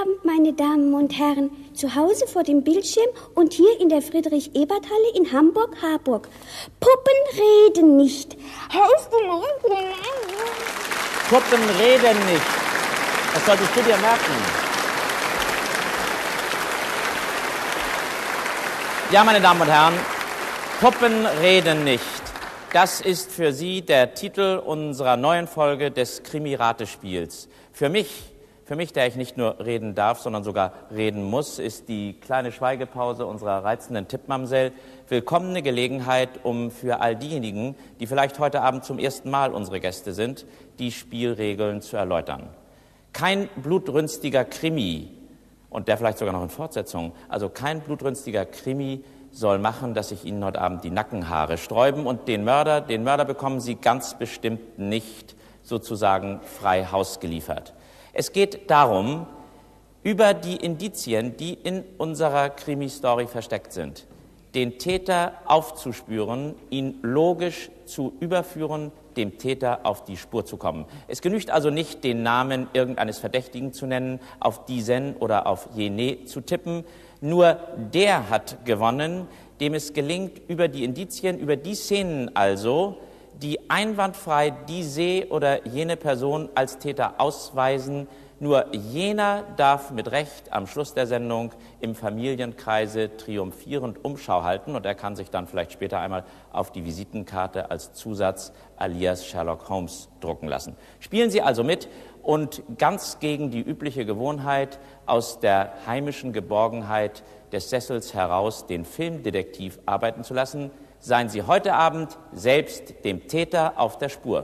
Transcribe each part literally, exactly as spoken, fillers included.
Abend, meine Damen und Herren, zu Hause vor dem Bildschirm und hier in der Friedrich-Ebert-Halle in Hamburg-Harburg. Puppen reden nicht. Puppen reden nicht. Das solltest du dir merken. Ja, meine Damen und Herren, Puppen reden nicht. Das ist für Sie der Titel unserer neuen Folge des Krimi-Ratespiels. Für mich, für mich, der ich nicht nur reden darf, sondern sogar reden muss, ist die kleine Schweigepause unserer reizenden Tippmamsell willkommene Gelegenheit, um für all diejenigen, die vielleicht heute Abend zum ersten Mal unsere Gäste sind, die Spielregeln zu erläutern. Kein blutrünstiger Krimi, und der vielleicht sogar noch in Fortsetzung, also kein blutrünstiger Krimi soll machen, dass sich Ihnen heute Abend die Nackenhaare sträuben, und den Mörder, den Mörder bekommen Sie ganz bestimmt nicht sozusagen frei Haus geliefert. Es geht darum, über die Indizien, die in unserer Krimi-Story versteckt sind, den Täter aufzuspüren, ihn logisch zu überführen, dem Täter auf die Spur zu kommen. Es genügt also nicht, den Namen irgendeines Verdächtigen zu nennen, auf diesen oder auf jene zu tippen. Nur der hat gewonnen, dem es gelingt, über die Indizien, über die Szenen also, die einwandfrei diese oder jene Person als Täter ausweisen. Nur jener darf mit Recht am Schluss der Sendung im Familienkreise triumphierend Umschau halten, und er kann sich dann vielleicht später einmal auf die Visitenkarte als Zusatz alias Sherlock Holmes drucken lassen. Spielen Sie also mit und ganz gegen die übliche Gewohnheit, aus der heimischen Geborgenheit des Sessels heraus den Filmdetektiv arbeiten zu lassen, seien Sie heute Abend selbst dem Täter auf der Spur.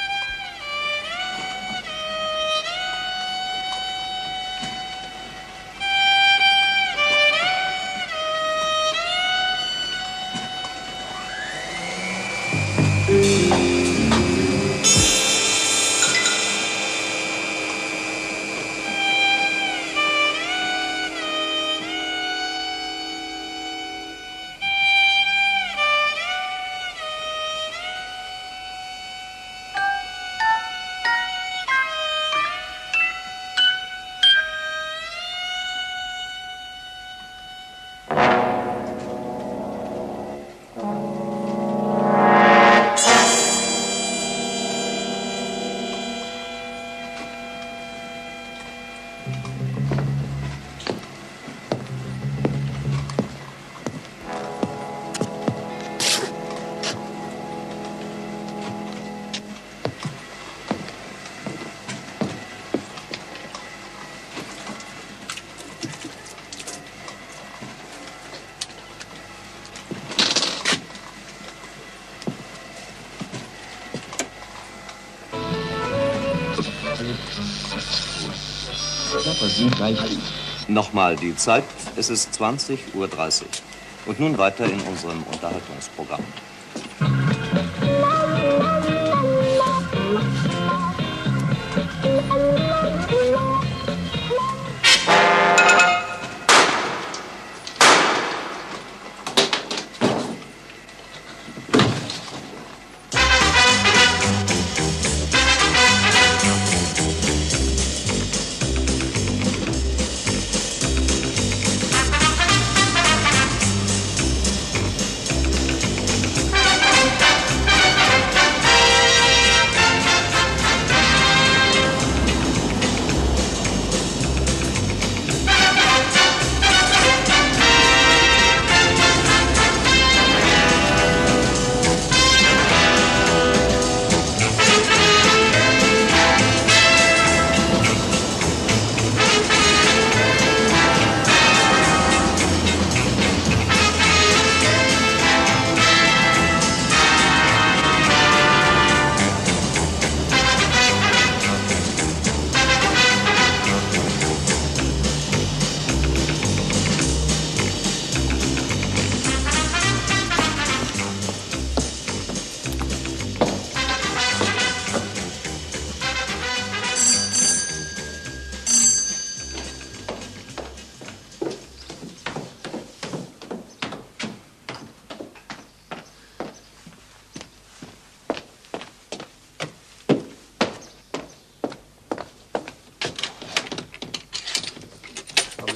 Nochmal die Zeit, es ist zwanzig Uhr dreißig. Und nun weiter in unserem Unterhaltungsprogramm.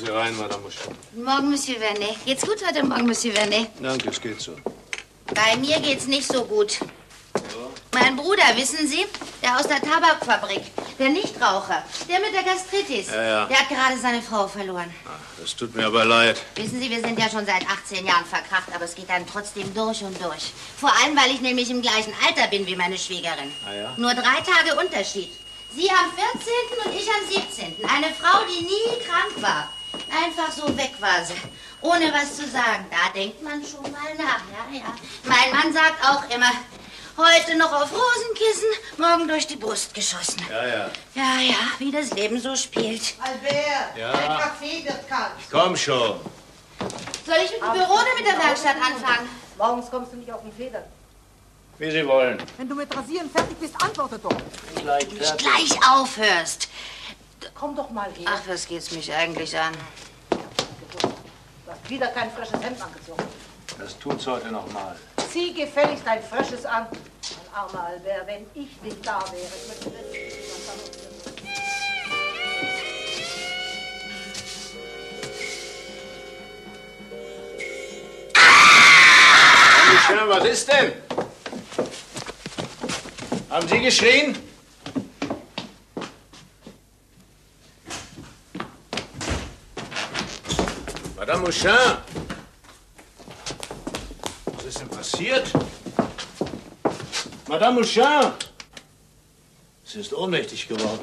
Sie rein, Madame Mouchon. Guten Morgen, Monsieur Vernet. Geht's gut heute Morgen, Monsieur Vernet? Danke, es geht so. Bei mir geht's nicht so gut. Mein Bruder, wissen Sie, der aus der Tabakfabrik, der Nichtraucher, der mit der Gastritis, Ja, ja. der hat gerade seine Frau verloren. Ach, das tut mir aber leid. Wissen Sie, wir sind ja schon seit achtzehn Jahren verkracht, aber es geht dann trotzdem durch und durch. Vor allem, weil ich nämlich im gleichen Alter bin wie meine Schwägerin. Ah, ja? Nur drei Tage Unterschied. Sie am vierzehnten und ich am siebzehnten Eine Frau, die nie krank war. Einfach so weg war sie, ohne was zu sagen. Da denkt man schon mal nach, ja, ja. Mein Mann sagt auch immer, heute noch auf Rosenkissen, morgen durch die Brust geschossen. Ja, ja. Ja, ja, wie das Leben so spielt. Albert, Ja. der Kaffee wird kalt. Komm schon. Soll ich mit dem Büro oder mit der Werkstatt anfangen? Morgens kommst du nicht auf den Federn. Wie Sie wollen. Wenn du mit Rasieren fertig bist, antworte doch. Gleich Wenn du gleich aufhörst. Komm doch mal her. Ach, was geht's mich eigentlich an? Du hast wieder kein frisches Hemd angezogen. Das tut's heute noch mal. Zieh gefälligst dein frisches an. Mein armer Albert, wenn ich nicht da wäre. Ich möchte Schön, was ist denn? Haben Sie geschrien? Madame Mouchon! Was ist denn passiert? Madame Mouchon! Sie ist ohnmächtig geworden.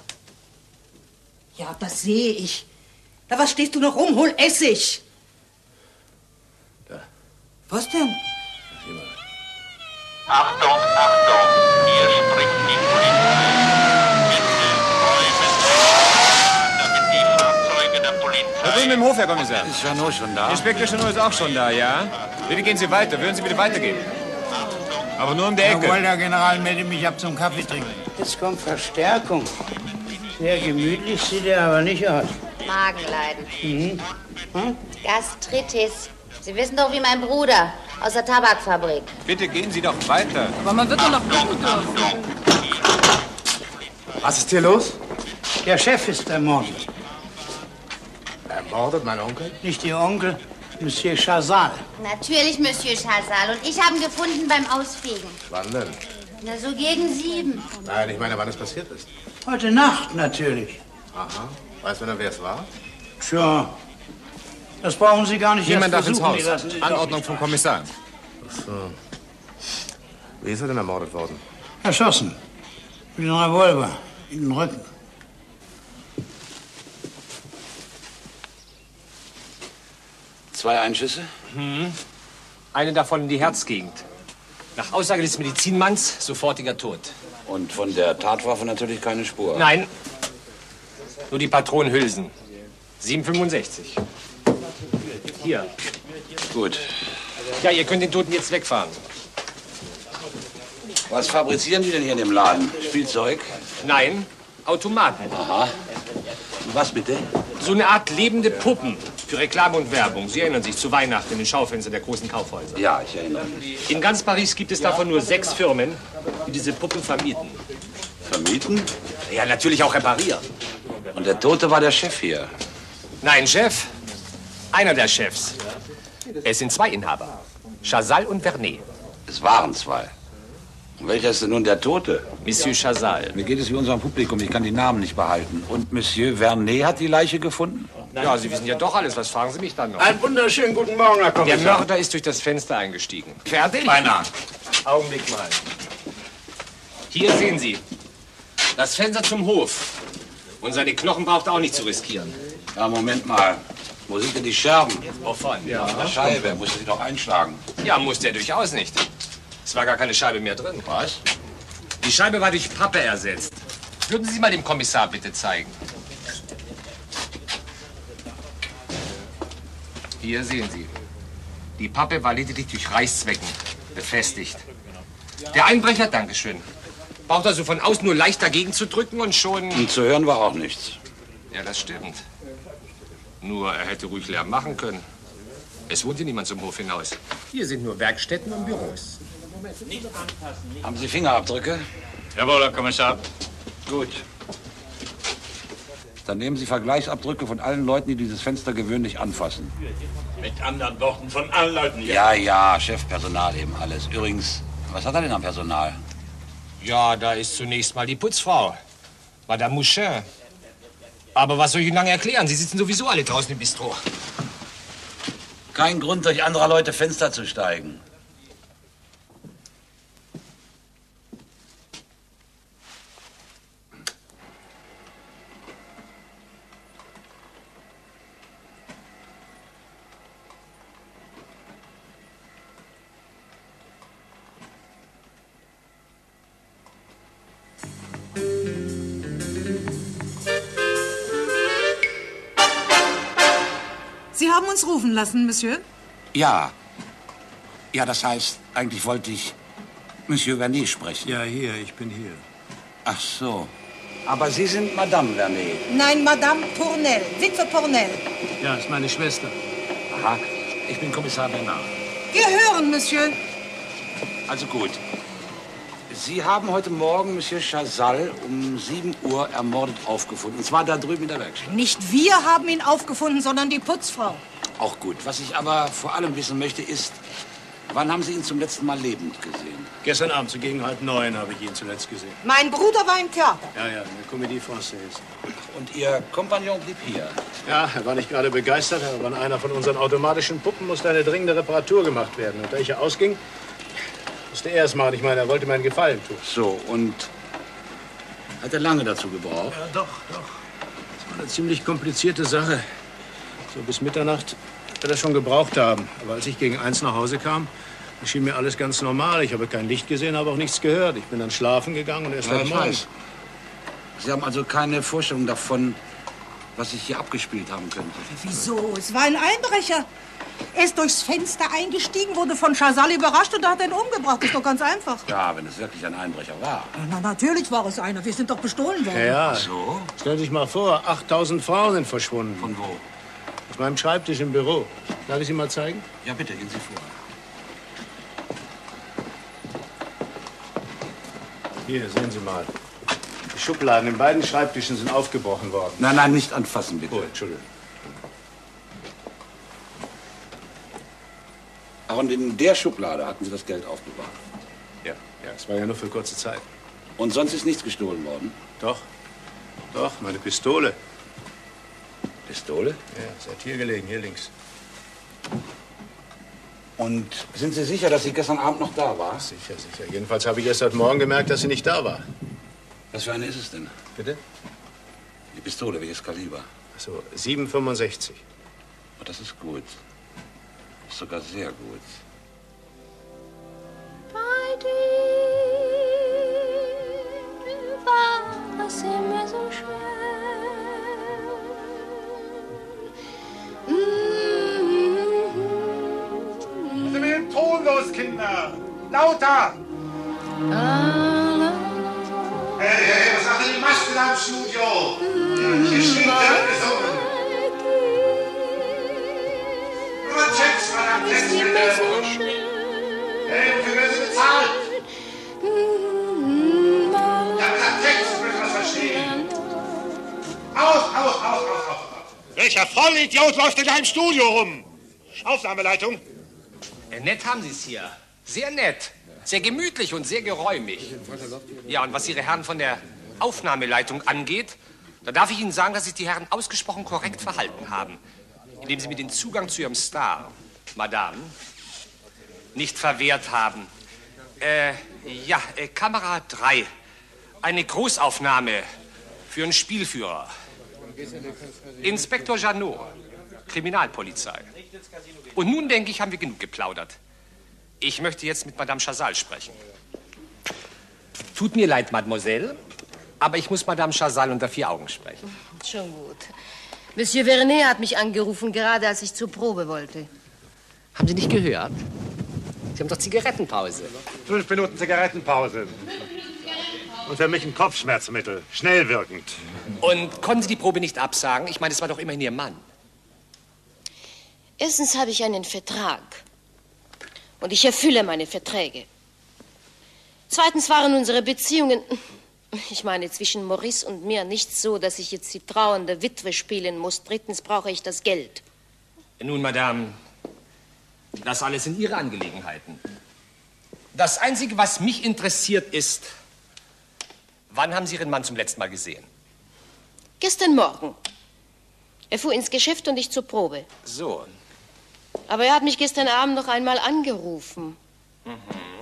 Ja, das sehe ich. Na, was stehst du noch rum? Hol Essig. Da. Was denn? Sieh mal. Achtung, Achtung, hier spricht die Polizei. Bitte räumen, damit die Fahrzeuge der Polizei... Da drüben im Hof, Herr Kommissar. Ist Chanot schon da? Inspektor Chanot ist auch schon da, ja? Bitte gehen Sie weiter. Würden Sie bitte weitergehen? Aber nur um die Ecke. Jawohl, Herr General, melde mich ab zum Kaffee trinken. Jetzt kommt Verstärkung. Sehr gemütlich sieht er aber nicht aus. Magenleiden. Mhm. Hm? Gastritis. Sie wissen doch, wie mein Bruder aus der Tabakfabrik. Bitte gehen Sie doch weiter. Aber man wird doch noch gucken dürfen. Was ist hier los? Der Chef ist ermordet. Ermordet, mein Onkel? Nicht Ihr Onkel, Monsieur Chazal. Natürlich, Monsieur Chazal. Und ich haben gefunden beim Ausfegen. Wann denn? Na, so gegen sieben. Nein, ich meine, wann es passiert ist. Heute Nacht natürlich. Aha. Weiß man denn, wer es war? Tja, das brauchen Sie gar nicht Niemand darf erst ins versuchen. Haus. Die lassen Sie doch Anordnung nicht vom Kommissar. Ach so. Wie ist er denn ermordet worden? Erschossen. Mit einem Revolver in den Rücken. Zwei Einschüsse? Hm. Eine davon in die Herzgegend. Nach Aussage des Medizinmanns sofortiger Tod. Und von der Tatwaffe natürlich keine Spur. Nein, nur die Patronenhülsen. sieben Komma fünfundsechzig. Hier. Gut. Ja, ihr könnt den Toten jetzt wegfahren. Was fabrizieren die denn hier in dem Laden? Spielzeug? Nein, Automaten. Aha. Was bitte? So eine Art lebende Puppen für Reklame und Werbung. Sie erinnern sich zu Weihnachten in den Schaufenstern der großen Kaufhäuser. Ja, ich erinnere mich. In ganz Paris gibt es davon nur sechs Firmen, die diese Puppen vermieten. Vermieten? Ja, natürlich auch reparieren. Und der Tote war der Chef hier. Nein, Chef. Einer der Chefs. Es sind zwei Inhaber. Chazal und Vernet. Es waren zwei. Und welcher ist denn nun der Tote? Monsieur Chazal. Mir geht es wie unserem Publikum, ich kann die Namen nicht behalten. Und Monsieur Vernet hat die Leiche gefunden? Ja, Sie wissen ja doch alles. Was fragen Sie mich dann noch? Einen wunderschönen guten Morgen, Herr Der Kommissar. Mörder ist durch das Fenster eingestiegen. Fertig? Beinahe. Augenblick mal. Hier sehen Sie. Das Fenster zum Hof. Und seine Knochen braucht er auch nicht zu riskieren. Ja, Moment mal. Wo sind denn die Scherben? Wovon? Ja. An der Scheibe. Er musste sie doch einschlagen. Ja, musste er durchaus nicht. Es war gar keine Scheibe mehr drin. Was? Die Scheibe war durch Pappe ersetzt. Würden Sie mal dem Kommissar bitte zeigen. Hier sehen Sie. Die Pappe war lediglich durch Reißzwecken befestigt. Der Einbrecher, Dankeschön, braucht also von außen nur leicht dagegen zu drücken und schon... Und zu hören war auch nichts. Ja, das stimmt. Nur, er hätte ruhig Lärm machen können. Es wohnt hier niemand zum Hof hinaus. Hier sind nur Werkstätten und Büros. Nicht anfassen, nicht Haben Sie Fingerabdrücke? Jawohl, Herr Kommissar. Gut. Dann nehmen Sie Vergleichsabdrücke von allen Leuten, die dieses Fenster gewöhnlich anfassen. Mit anderen Worten, von allen Leuten hier. Ja, ja, Chefpersonal eben alles. Übrigens, was hat er denn am Personal? Ja, da ist zunächst mal die Putzfrau, Madame Mouchin. Aber was soll ich Ihnen lange erklären? Sie sitzen sowieso alle draußen im Bistro. Kein Grund, durch anderer Leute Fenster zu steigen. Sie haben uns rufen lassen, Monsieur? Ja. Ja, das heißt, eigentlich wollte ich Monsieur Vernet sprechen. Ja, hier, ich bin hier. Ach so. Aber Sie sind Madame Vernet. Nein, Madame Tournelle, Witwe Tournelle. Ja, ist meine Schwester. Aha, ich bin Kommissar Bernard. Gehören, Monsieur. Also gut. Sie haben heute Morgen Monsieur Chazal um sieben Uhr ermordet aufgefunden. Und zwar da drüben in der Werkstatt. Nicht wir haben ihn aufgefunden, sondern die Putzfrau. Auch gut. Was ich aber vor allem wissen möchte, ist, wann haben Sie ihn zum letzten Mal lebend gesehen? Gestern Abend, so gegen halb neun, habe ich ihn zuletzt gesehen. Mein Bruder war im Theater. Ja, ja, in der Comédie Française. Und Ihr Kompagnon blieb hier? Ja, er war nicht gerade begeistert, aber an einer von unseren automatischen Puppen musste eine dringende Reparatur gemacht werden. Und da ich ja ausging, musste er es machen. Ich meine, er wollte mir einen Gefallen tun. So, und hat er lange dazu gebraucht? Ja, doch, doch. Das war eine ziemlich komplizierte Sache. So bis Mitternacht wird er schon gebraucht haben. Aber als ich gegen eins nach Hause kam, schien mir alles ganz normal. Ich habe kein Licht gesehen, habe auch nichts gehört. Ich bin dann schlafen gegangen und erst Ja, heute ich Morgen. weiß. Sie haben also keine Vorstellung davon, was sich hier abgespielt haben könnte? Wieso? Es war ein Einbrecher. Er ist durchs Fenster eingestiegen, wurde von Chazal überrascht und hat ihn umgebracht. Ist doch ganz einfach. Ja, wenn es wirklich ein Einbrecher war. Na, natürlich war es einer. Wir sind doch bestohlen worden. Ja, ja. Ach so? Stellen Sie sich mal vor, achttausend Frauen sind verschwunden. Von wo? Auf meinem Schreibtisch im Büro. Darf ich Sie mal zeigen? Ja, bitte, gehen Sie vor. Hier, sehen Sie mal. Die Schubladen in beiden Schreibtischen sind aufgebrochen worden. Nein, nein, nicht anfassen, bitte. Oh, Entschuldigung. Ach, und in der Schublade hatten Sie das Geld aufbewahrt? Ja, ja, es war ja nur für kurze Zeit. Und sonst ist nichts gestohlen worden? Doch, doch, meine Pistole. Pistole? Ja, sie hat hier gelegen, hier links. Und sind Sie sicher, dass sie gestern Abend noch da war? Sicher, sicher. Jedenfalls habe ich erst heute Morgen gemerkt, dass sie nicht da war. Was für eine ist es denn? Bitte? Die Pistole, welches Kaliber? Ach so, sieben Komma fünfundsechzig. Oh, das ist gut. Ist sogar sehr gut. Bei dir war es immer so schön. Was ist mit dem Ton los, Kinder? Lauter! Hey, hey, was macht denn die Maske da im Studio? Hier schwingt der gesungen. Nur Text, Madame, Text, bitte. Hey, wofür werden Sie bezahlt? Ich hab gesagt, Text, ich möchte was verstehen. Aus, aus, aus, aus, aus. Welcher Vollidiot läuft denn da im Studio rum? Aufnahmeleitung. Äh, nett haben Sie es hier. Sehr nett. Sehr gemütlich und sehr geräumig. Ja, und was Ihre Herren von der Aufnahmeleitung angeht, da darf ich Ihnen sagen, dass sich die Herren ausgesprochen korrekt verhalten haben, indem sie mir den Zugang zu Ihrem Star, Madame, nicht verwehrt haben. Äh, ja, äh, Kamera drei. Eine Großaufnahme für einen Spielführer. Inspektor Janot, Kriminalpolizei. Und nun, denke ich, haben wir genug geplaudert. Ich möchte jetzt mit Madame Chazal sprechen. Tut mir leid, Mademoiselle, aber ich muss Madame Chazal unter vier Augen sprechen. Schon gut. Monsieur Vernet hat mich angerufen, gerade als ich zur Probe wollte. Haben Sie nicht gehört? Sie haben doch Zigarettenpause. Fünf Minuten Zigarettenpause. Und für mich ein Kopfschmerzmittel. Schnell wirkend. Und konnten Sie die Probe nicht absagen? Ich meine, es war doch immerhin Ihr Mann. Erstens habe ich einen Vertrag. Und ich erfülle meine Verträge. Zweitens waren unsere Beziehungen Ich meine, zwischen Maurice und mir nicht so, dass ich jetzt die trauernde Witwe spielen muss. Drittens brauche ich das Geld. Nun, Madame, das alles sind Ihre Angelegenheiten. Das Einzige, was mich interessiert, ist, wann haben Sie Ihren Mann zum letzten Mal gesehen? Gestern Morgen. Er fuhr ins Geschäft und ich zur Probe. So. Aber er hat mich gestern Abend noch einmal angerufen. Mhm.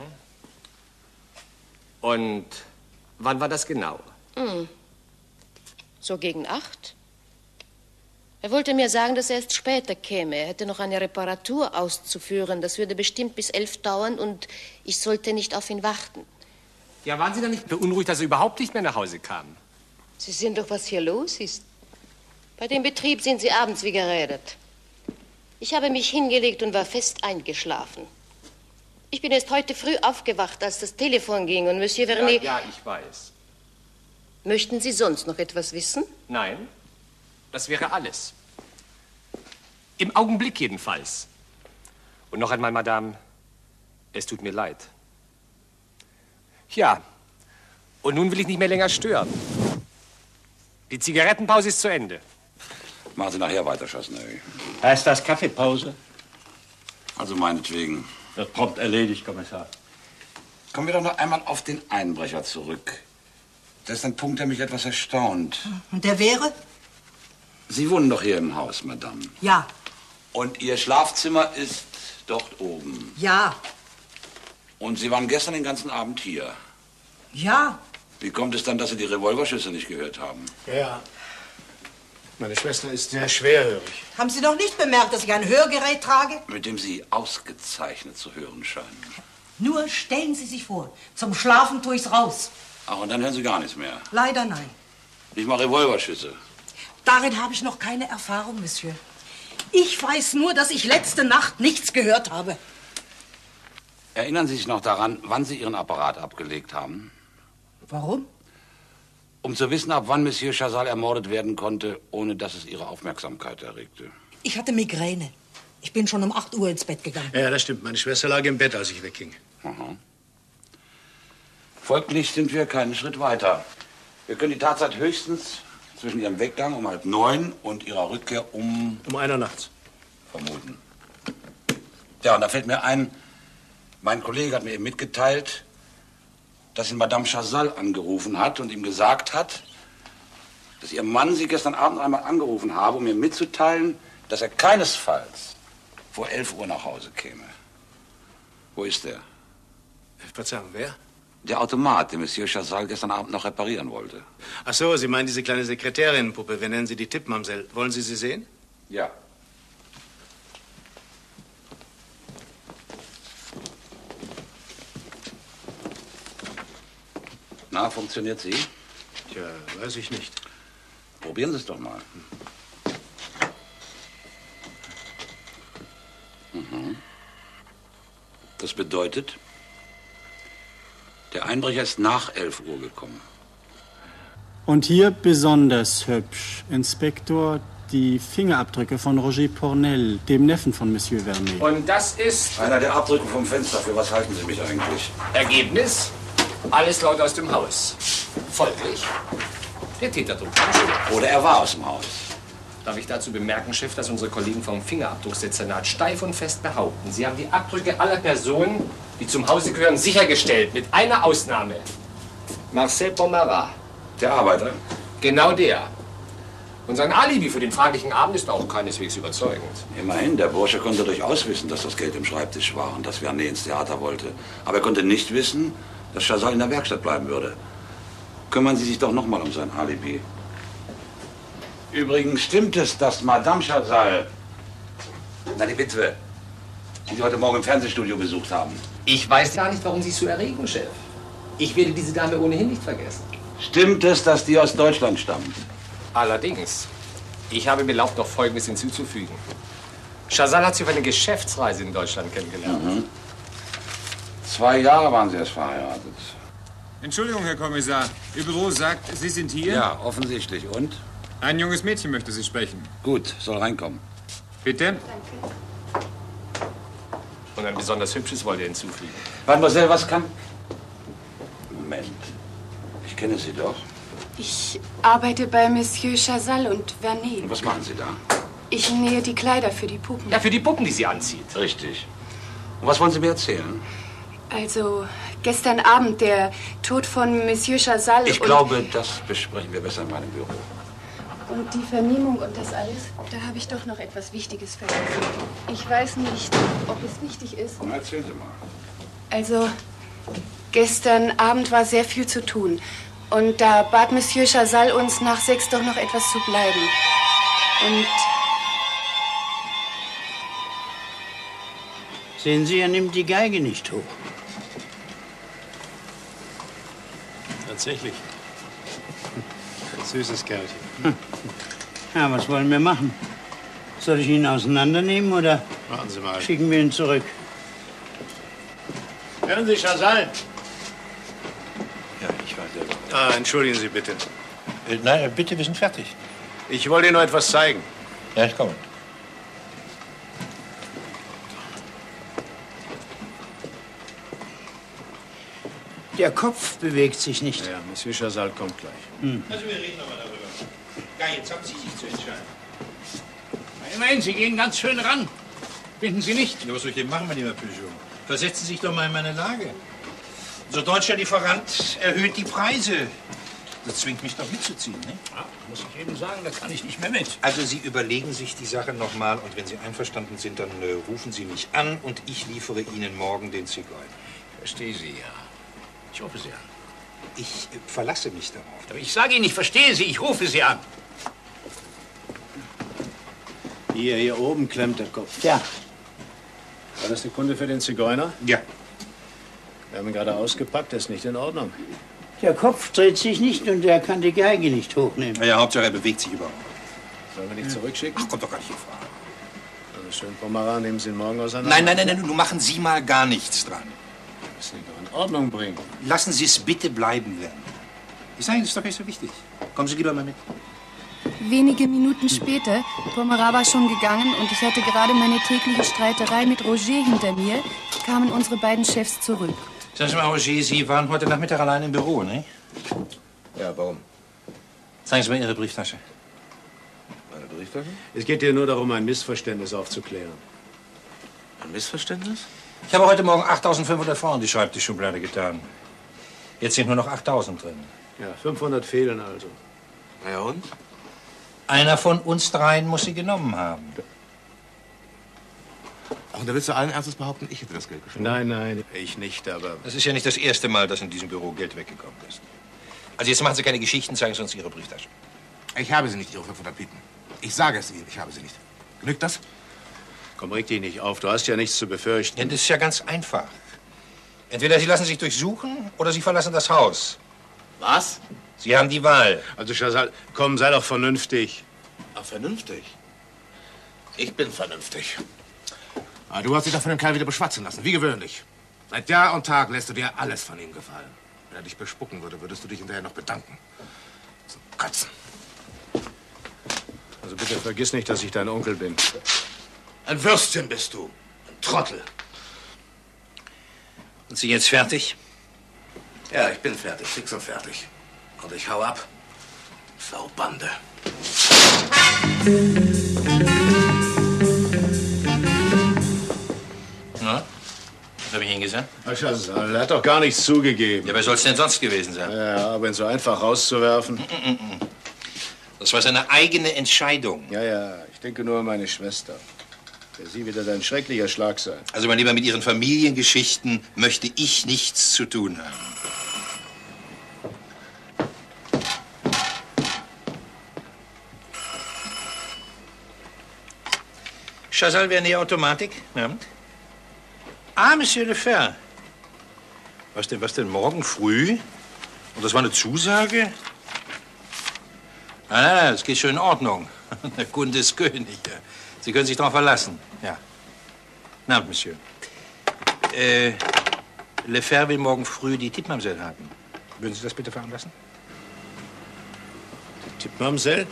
Und wann war das genau? Hm. So gegen acht. Er wollte mir sagen, dass er erst später käme. Er hätte noch eine Reparatur auszuführen. Das würde bestimmt bis elf dauern und ich sollte nicht auf ihn warten. Ja, waren Sie dann nicht beunruhigt, dass er überhaupt nicht mehr nach Hause kam? Sie sehen doch, was hier los ist. Bei dem Betrieb sind Sie abends wie gerädert. Ich habe mich hingelegt und war fest eingeschlafen. Ich bin erst heute früh aufgewacht, als das Telefon ging und Monsieur Vernet... Ja, ja, ich weiß. Möchten Sie sonst noch etwas wissen? Nein, das wäre alles. Im Augenblick jedenfalls. Und noch einmal, Madame, es tut mir leid. Ja, und nun will ich nicht mehr länger stören. Die Zigarettenpause ist zu Ende. Machen Sie nachher weiter, Chasseneuil. Heißt das Kaffeepause? Also meinetwegen. Das prompt erledigt, Kommissar. Kommen wir doch noch einmal auf den Einbrecher zurück. Das ist ein Punkt, der mich etwas erstaunt. Und der wäre? Sie wohnen doch hier im Haus, Madame. Ja. Und Ihr Schlafzimmer ist dort oben. Ja. Und Sie waren gestern den ganzen Abend hier. Ja. Wie kommt es dann, dass Sie die Revolverschüsse nicht gehört haben? Ja. Meine Schwester ist sehr schwerhörig. Haben Sie doch nicht bemerkt, dass ich ein Hörgerät trage? Mit dem Sie ausgezeichnet zu hören scheinen. Nur stellen Sie sich vor, zum Schlafen tue ich's raus. Ach, und dann hören Sie gar nichts mehr? Leider nein. Nicht mal Revolverschüsse? Darin habe ich noch keine Erfahrung, Monsieur. Ich weiß nur, dass ich letzte Nacht nichts gehört habe. Erinnern Sie sich noch daran, wann Sie Ihren Apparat abgelegt haben? Warum? Um zu wissen, ab wann Monsieur Chazal ermordet werden konnte, ohne dass es Ihre Aufmerksamkeit erregte. Ich hatte Migräne. Ich bin schon um acht Uhr ins Bett gegangen. Ja, das stimmt. Meine Schwester lag im Bett, als ich wegging. Aha. Folglich sind wir keinen Schritt weiter. Wir können die Tatzeit höchstens zwischen Ihrem Weggang um halb neun und Ihrer Rückkehr um... Um einer nachts. Vermuten. Ja, und da fällt mir ein, mein Kollege hat mir eben mitgeteilt, dass ihn Madame Chazal angerufen hat und ihm gesagt hat, dass Ihr Mann Sie gestern Abend einmal angerufen habe, um mir mitzuteilen, dass er keinesfalls vor elf Uhr nach Hause käme. Wo ist er? Verzeihung, wer? Der Automat, den Monsieur Chazal gestern Abend noch reparieren wollte. Ach so, Sie meinen diese kleine Sekretärinnenpuppe. Wir nennen sie die Tippmamsell. Wollen Sie sie sehen? Ja. Na, funktioniert sie? Tja, weiß ich nicht. Probieren Sie es doch mal. Mhm. Das bedeutet, der Einbrecher ist nach elf Uhr gekommen. Und hier besonders hübsch, Inspektor, die Fingerabdrücke von Roger Pornel, dem Neffen von Monsieur Vernet. Und das ist... Einer der Abdrücke vom Fenster. Für was halten Sie mich eigentlich? Ergebnis? Alles laut aus dem Haus. Folglich, der Täter trug Handschuhe. Oder er war aus dem Haus. Darf ich dazu bemerken, Chef, dass unsere Kollegen vom Fingerabdrucksdezernat steif und fest behaupten, sie haben die Abdrücke aller Personen, die zum Hause gehören, sichergestellt. Mit einer Ausnahme. Marcel Pomarat. Der Arbeiter? Genau der. Und sein Alibi für den fraglichen Abend ist auch keineswegs überzeugend. Immerhin, der Bursche konnte durchaus wissen, dass das Geld im Schreibtisch war und dass Vernet ins Theater wollte. Aber er konnte nicht wissen, dass Chazal in der Werkstatt bleiben würde. Kümmern Sie sich doch noch mal um sein Alibi. Übrigens stimmt es, dass Madame Chazal, na die Witwe, die Sie heute Morgen im Fernsehstudio besucht haben. Ich weiß gar nicht, warum Sie so erregen, Chef. Ich werde diese Dame ohnehin nicht vergessen. Stimmt es, dass die aus Deutschland stammt? Allerdings. Ich habe mir erlaubt, noch Folgendes hinzuzufügen. Chazal hat sie auf eine Geschäftsreise in Deutschland kennengelernt. Mhm. Zwei Jahre waren Sie erst verheiratet. Entschuldigung, Herr Kommissar. Ihr Büro sagt, Sie sind hier? Ja, offensichtlich. Und? Ein junges Mädchen möchte Sie sprechen. Gut, soll reinkommen. Bitte? Und ein besonders hübsches wollte er hinzufügen. Mademoiselle, was kann... Moment. Ich kenne Sie doch. Ich arbeite bei Monsieur Chazal und Vernet. Und was machen Sie da? Ich nähe die Kleider für die Puppen. Ja, für die Puppen, die sie anzieht. Richtig. Und was wollen Sie mir erzählen? Also, gestern Abend der Tod von Monsieur Chazal Ich und, glaube, das besprechen wir besser in meinem Büro. und die Vernehmung und das alles. Da habe ich doch noch etwas Wichtiges vergessen. Ich weiß nicht, ob es wichtig ist. Komm, erzählen Sie mal. Also, gestern Abend war sehr viel zu tun. Und da bat Monsieur Chazal uns, nach sechs doch noch etwas zu bleiben. Und Sehen Sie, er nimmt die Geige nicht hoch. Tatsächlich. Ein süßes Kerlchen. Hm. Ja, was wollen wir machen? Soll ich ihn auseinandernehmen oder Warten Sie mal. schicken wir ihn zurück? Hören Sie, Chazal. Ja, ich war selber. Ah, entschuldigen Sie bitte. Äh, nein, bitte, wir sind fertig. Ich wollte Ihnen noch etwas zeigen. Ja, ich komme. Der Kopf bewegt sich nicht. Ja, Monsieur Chazal kommt gleich. Hm. Also wir reden nochmal darüber. Ja, jetzt haben Sie sich zu entscheiden. Immerhin, Sie gehen ganz schön ran. Finden Sie nicht? Ja, was soll ich denn machen, mein lieber Peugeot? Versetzen Sie sich doch mal in meine Lage. Unser deutscher Lieferant erhöht die Preise. Das zwingt mich doch mitzuziehen, ne? Ja, muss ich eben sagen, da kann ich nicht mehr mit. Also Sie überlegen sich die Sache noch mal und wenn Sie einverstanden sind, dann äh, rufen Sie mich an und ich liefere Ihnen morgen den Zigeuner. Verstehe Sie, ja. Ich rufe Sie an. Ich äh, verlasse mich darauf. Aber ich sage Ihnen, ich verstehe Sie, ich rufe Sie an. Hier, hier oben klemmt der Kopf. Ja. War das der Kunde für den Zigeuner? Ja. Wir haben ihn gerade ausgepackt, das ist nicht in Ordnung. Der Kopf dreht sich nicht und er kann die Geige nicht hochnehmen. Na ja, Hauptsache er bewegt sich überhaupt. Sollen wir nicht zurückschicken? Ach, kommt doch gar nicht in Frage. Also schön, Pomeran, nehmen Sie ihn morgen auseinander. Nein, nein, nein, nein, nur machen Sie mal gar nichts dran. Wir müssen ihn doch in Ordnung bringen. Lassen Sie es bitte bleiben werden. Ich sage Ihnen, das ist doch nicht so wichtig. Kommen Sie lieber mal mit. wenige Minuten später, Pomeran war schon gegangen und ich hatte gerade meine tägliche Streiterei mit Roger hinter mir, kamen unsere beiden Chefs zurück. Sagen Sie mal, Roger, Sie waren heute Nachmittag allein im Büro, ne? Ja, warum? Zeigen Sie mal Ihre Brieftasche. Meine Brieftasche? Es geht hier nur darum, ein Missverständnis aufzuklären. Ein Missverständnis? Ich habe heute Morgen achttausendfünfhundert Franken in die Schreibtischschublade getan. Jetzt sind nur noch achttausend drin. Ja, fünfhundert fehlen also. Na ja, und? Einer von uns dreien muss sie genommen haben. Und da willst du allen Ernstes behaupten, ich hätte das Geld gefunden? Nein, nein, ich nicht, aber... Das ist ja nicht das erste Mal, dass in diesem Büro Geld weggekommen ist. Also jetzt machen Sie keine Geschichten, zeigen Sie uns Ihre Brieftasche. Ich habe sie nicht, Ihre fünfhundert Piepen. Ich sage es Ihnen, ich habe sie nicht. Genügt das? Komm, reg dich nicht auf, du hast ja nichts zu befürchten. Ja, das ist ja ganz einfach. Entweder Sie lassen sich durchsuchen oder Sie verlassen das Haus. Was? Sie haben die Wahl. Also, Chazal, komm, sei doch vernünftig. Ach, vernünftig? Ich bin vernünftig. Aber du hast dich doch von dem Kerl wieder beschwatzen lassen, wie gewöhnlich. Seit Jahr und Tag lässt du dir alles von ihm gefallen. Wenn er dich bespucken würde, würdest du dich hinterher noch bedanken. So Katzen. Also bitte vergiss nicht, dass ich dein Onkel bin. Ein Würstchen bist du. Ein Trottel. Sind Sie jetzt fertig? Ja, ich bin fertig, fix und fertig. Und ich hau ab. Saubande. Na, was habe ich Ihnen gesagt? Ach, Chazal, er hat doch gar nichts zugegeben. Ja, wer soll es denn sonst gewesen sein? Ja, aber ihn so einfach rauszuwerfen. Das war seine eigene Entscheidung. Ja, ja, ich denke nur an meine Schwester. Für sie wird das ein schrecklicher Schlag sein. Also, mein Lieber, mit Ihren Familiengeschichten möchte ich nichts zu tun haben. Chazal Vernet Automatik. Ja. Ah, Monsieur Lefer. Was denn, was denn, morgen früh? Und das war eine Zusage? Ah, nein, nein, das geht schon in Ordnung. Der Kunde ist König. Ja. Sie können sich darauf verlassen. Ja. Na, Monsieur. Äh, Lefer will morgen früh die Tippmamsell haben. Würden Sie das bitte veranlassen? Die Tippmamsell?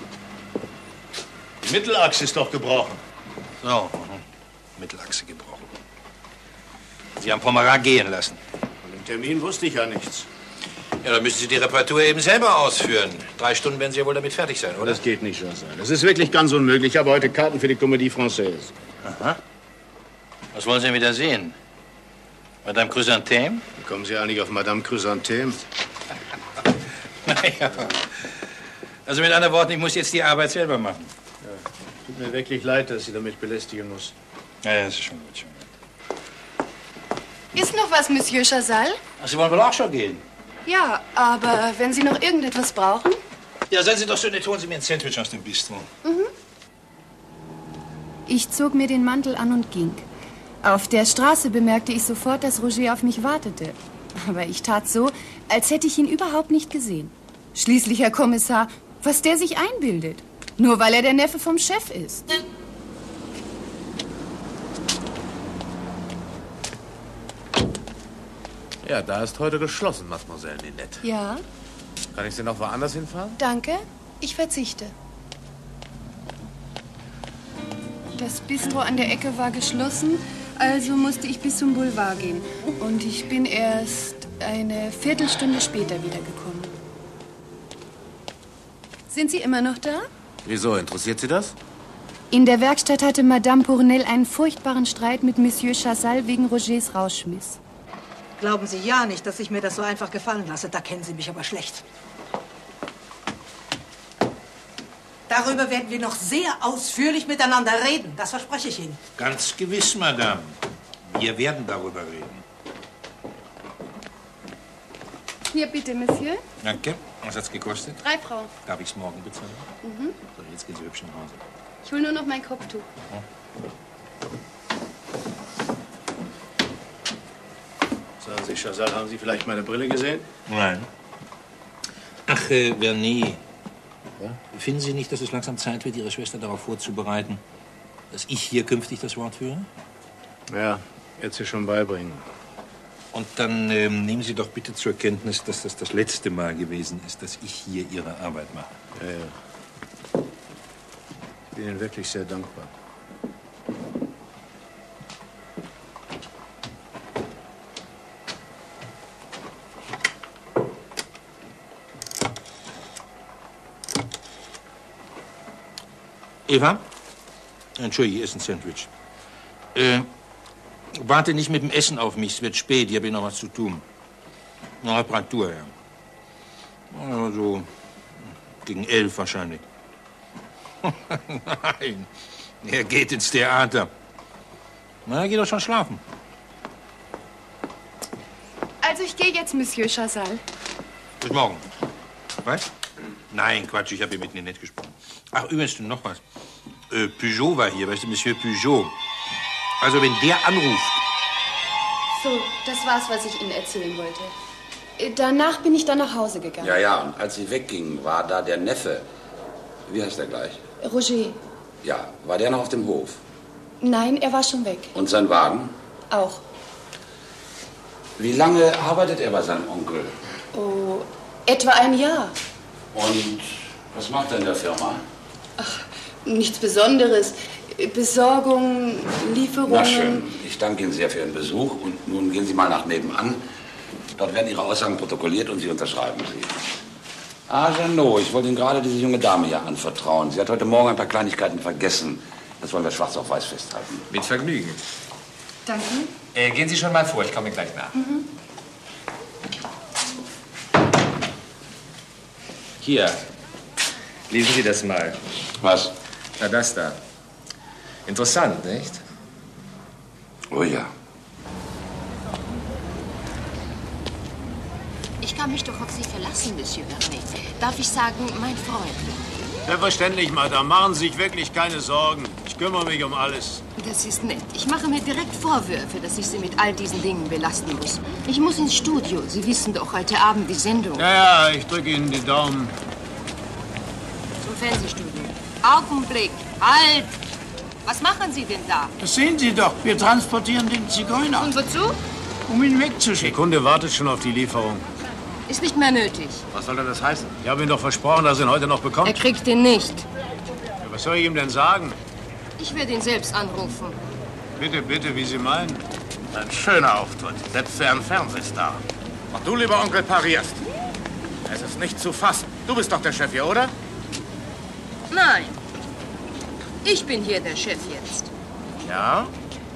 Die Mittelachse ist doch gebrochen. So, Mittelachse gebrochen. Sie haben Pomeran gehen lassen. Von dem Termin wusste ich ja nichts. Ja, dann müssen Sie die Reparatur eben selber ausführen. Drei Stunden werden Sie ja wohl damit fertig sein, oder? Das geht nicht, Chazal. Das ist wirklich ganz unmöglich. Ich habe heute Karten für die Comédie Française. Aha. Was wollen Sie denn wieder sehen? Madame Chrysanthème? Wie kommen Sie eigentlich auf Madame Chrysanthème? Naja. Also mit anderen Worten, ich muss jetzt die Arbeit selber machen. Ja. Tut mir wirklich leid, dass Sie damit belästigen muss. Ja, ja, das ist schon gut, schon gut. Ist noch was, Monsieur Chazal? Ach, Sie wollen wohl auch schon gehen? Ja, aber wenn Sie noch irgendetwas brauchen? Ja, seien Sie doch so nett, holen Sie mir ein Sandwich aus dem Bistro. Mhm. Ich zog mir den Mantel an und ging. Auf der Straße bemerkte ich sofort, dass Roger auf mich wartete. Aber ich tat so, als hätte ich ihn überhaupt nicht gesehen. Schließlich, Herr Kommissar, was der sich einbildet. Nur weil er der Neffe vom Chef ist. Ja, da ist heute geschlossen, Mademoiselle Ninette. Ja, Kann ich Sie noch woanders hinfahren? danke. Ich verzichte. Das Bistro an der Ecke war geschlossen, also musste ich bis zum Boulevard gehen. Und ich bin erst eine Viertelstunde später wiedergekommen. Sind Sie immer noch da? Wieso, interessiert Sie das? In der Werkstatt hatte Madame Pournel einen furchtbaren Streit mit Monsieur Chazal wegen Rogers Rauschmiss. Glauben Sie ja nicht, dass ich mir das so einfach gefallen lasse. Da kennen Sie mich aber schlecht. Darüber werden wir noch sehr ausführlich miteinander reden. Das verspreche ich Ihnen. Ganz gewiss, Madame. Wir werden darüber reden. Hier bitte, Monsieur. Danke. Was hat's gekostet? Drei Frau. Darf ich's morgen bezahlen? Mhm. So, jetzt gehen Sie hübsch nach Hause. Ich hole nur noch mein Kopftuch. Sagen Sie, Chazal, haben Sie vielleicht meine Brille gesehen? Nein. Ach, äh, Vernet. Ja? Finden Sie nicht, dass es langsam Zeit wird, Ihre Schwester darauf vorzubereiten, dass ich hier künftig das Wort führe? Ja, jetzt Sie schon beibringen. Und dann ähm, nehmen Sie doch bitte zur Kenntnis, dass das das letzte Mal gewesen ist, dass ich hier Ihre Arbeit mache. Ja, ja. Ich bin Ihnen wirklich sehr dankbar. Eva? Entschuldige, ich esse ein Sandwich. Äh, warte nicht mit dem Essen auf mich, es wird spät, ich habe noch was zu tun. Eine Reparatur, ja. Also gegen elf wahrscheinlich. Nein, er geht ins Theater. Na, er geht doch schon schlafen. Also ich gehe jetzt, Monsieur Chazal. Bis morgen. Was? Nein, Quatsch, ich habe hier mit Ninette gesprochen. Ach, übrigens, noch was. Äh, Peugeot war hier, weißt du, Monsieur Peugeot. Also, wenn der anruft... So, das war's, was ich Ihnen erzählen wollte. Äh, Danach bin ich dann nach Hause gegangen. Ja, ja, und als Sie weggingen, war da der Neffe. Wie heißt der gleich? Roger. Ja, war der noch auf dem Hof? Nein, er war schon weg. Und sein Wagen? Auch. Wie lange arbeitet er bei seinem Onkel? Oh, etwa ein Jahr. Und was macht er in der Firma? Ach, nichts Besonderes. Besorgung, Lieferungen... Na schön. Ich danke Ihnen sehr für Ihren Besuch. Und nun gehen Sie mal nach nebenan. Dort werden Ihre Aussagen protokolliert und Sie unterschreiben sie. Ah, Jeannot, ich wollte Ihnen gerade diese junge Dame hier anvertrauen. Sie hat heute Morgen ein paar Kleinigkeiten vergessen. Das wollen wir schwarz auf weiß festhalten. Mit Vergnügen. Danke. Äh, gehen Sie schon mal vor, ich komme gleich nach. Mhm. Hier, lesen Sie das mal. Was? Na, das da. Interessant, nicht? Oh ja. Ich kann mich doch auf Sie verlassen, Monsieur Vernet. Darf ich sagen, mein Freund? Selbstverständlich, Madame. Machen Sie sich wirklich keine Sorgen. Ich kümmere mich um alles. Das ist nett. Ich mache mir direkt Vorwürfe, dass ich Sie mit all diesen Dingen belasten muss. Ich muss ins Studio. Sie wissen doch, heute Abend die Sendung. Ja, ja, ich drücke Ihnen die Daumen. Zum Fernsehstudio. Augenblick. Halt! Was machen Sie denn da? Das sehen Sie doch. Wir transportieren den Zigeuner. Und wozu? Um ihn Der wegzuschicken. Kunde wartet schon auf die Lieferung. Ist nicht mehr nötig. Was soll denn das heißen? Ich habe ihm doch versprochen, dass er ihn heute noch bekommt. Er kriegt ihn nicht. Ja, was soll ich ihm denn sagen? Ich werde ihn selbst anrufen. Bitte, bitte, wie Sie meinen. Ein schöner Auftritt, selbst für einen Fernsehstar. Ach, du, lieber Onkel, parierst. Es ist nicht zu fassen. Du bist doch der Chef hier, oder? Nein. Ich bin hier der Chef jetzt. Ja?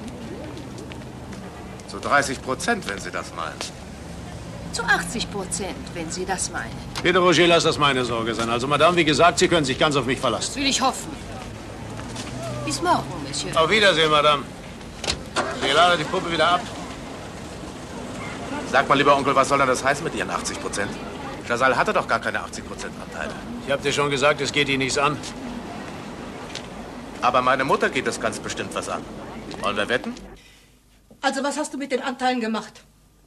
Zu dreißig Prozent, wenn Sie das meinen. Zu achtzig Prozent, wenn Sie das meinen. Bitte, Roger, lass das meine Sorge sein. Also, Madame, wie gesagt, Sie können sich ganz auf mich verlassen. Das will ich hoffen. Bis morgen, Monsieur. Auf Wiedersehen, Madame. Ich lade die Puppe wieder ab. Sag mal, lieber Onkel, was soll denn das heißen mit Ihren achtzig Prozent? Chazal hatte doch gar keine achtzig Prozent Anteile. Ich hab dir schon gesagt, es geht Ihnen nichts an. Aber meine Mutter geht es ganz bestimmt was an. Wollen wir wetten? Also, was hast du mit den Anteilen gemacht?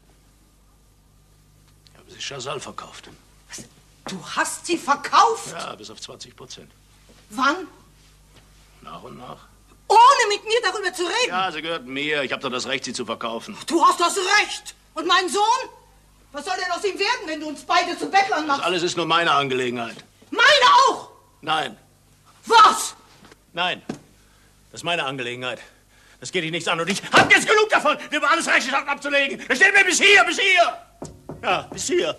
Ich habe sie Chazal verkauft. Was? Du hast sie verkauft? Ja, bis auf zwanzig Prozent. Wann? Nach und nach. Ohne mit mir darüber zu reden? Ja, sie gehört mir. Ich habe doch das Recht, sie zu verkaufen. Du hast das Recht. Und mein Sohn? Was soll denn aus ihm werden, wenn du uns beide zu Bettlern machst? Das alles ist nur meine Angelegenheit. Meine auch? Nein. Was? Nein. Das ist meine Angelegenheit. Das geht dich nichts an. Und ich hab jetzt genug davon, über alles Rechenschaft abzulegen. Das steht mir bis hier, bis hier. Ja, bis hier.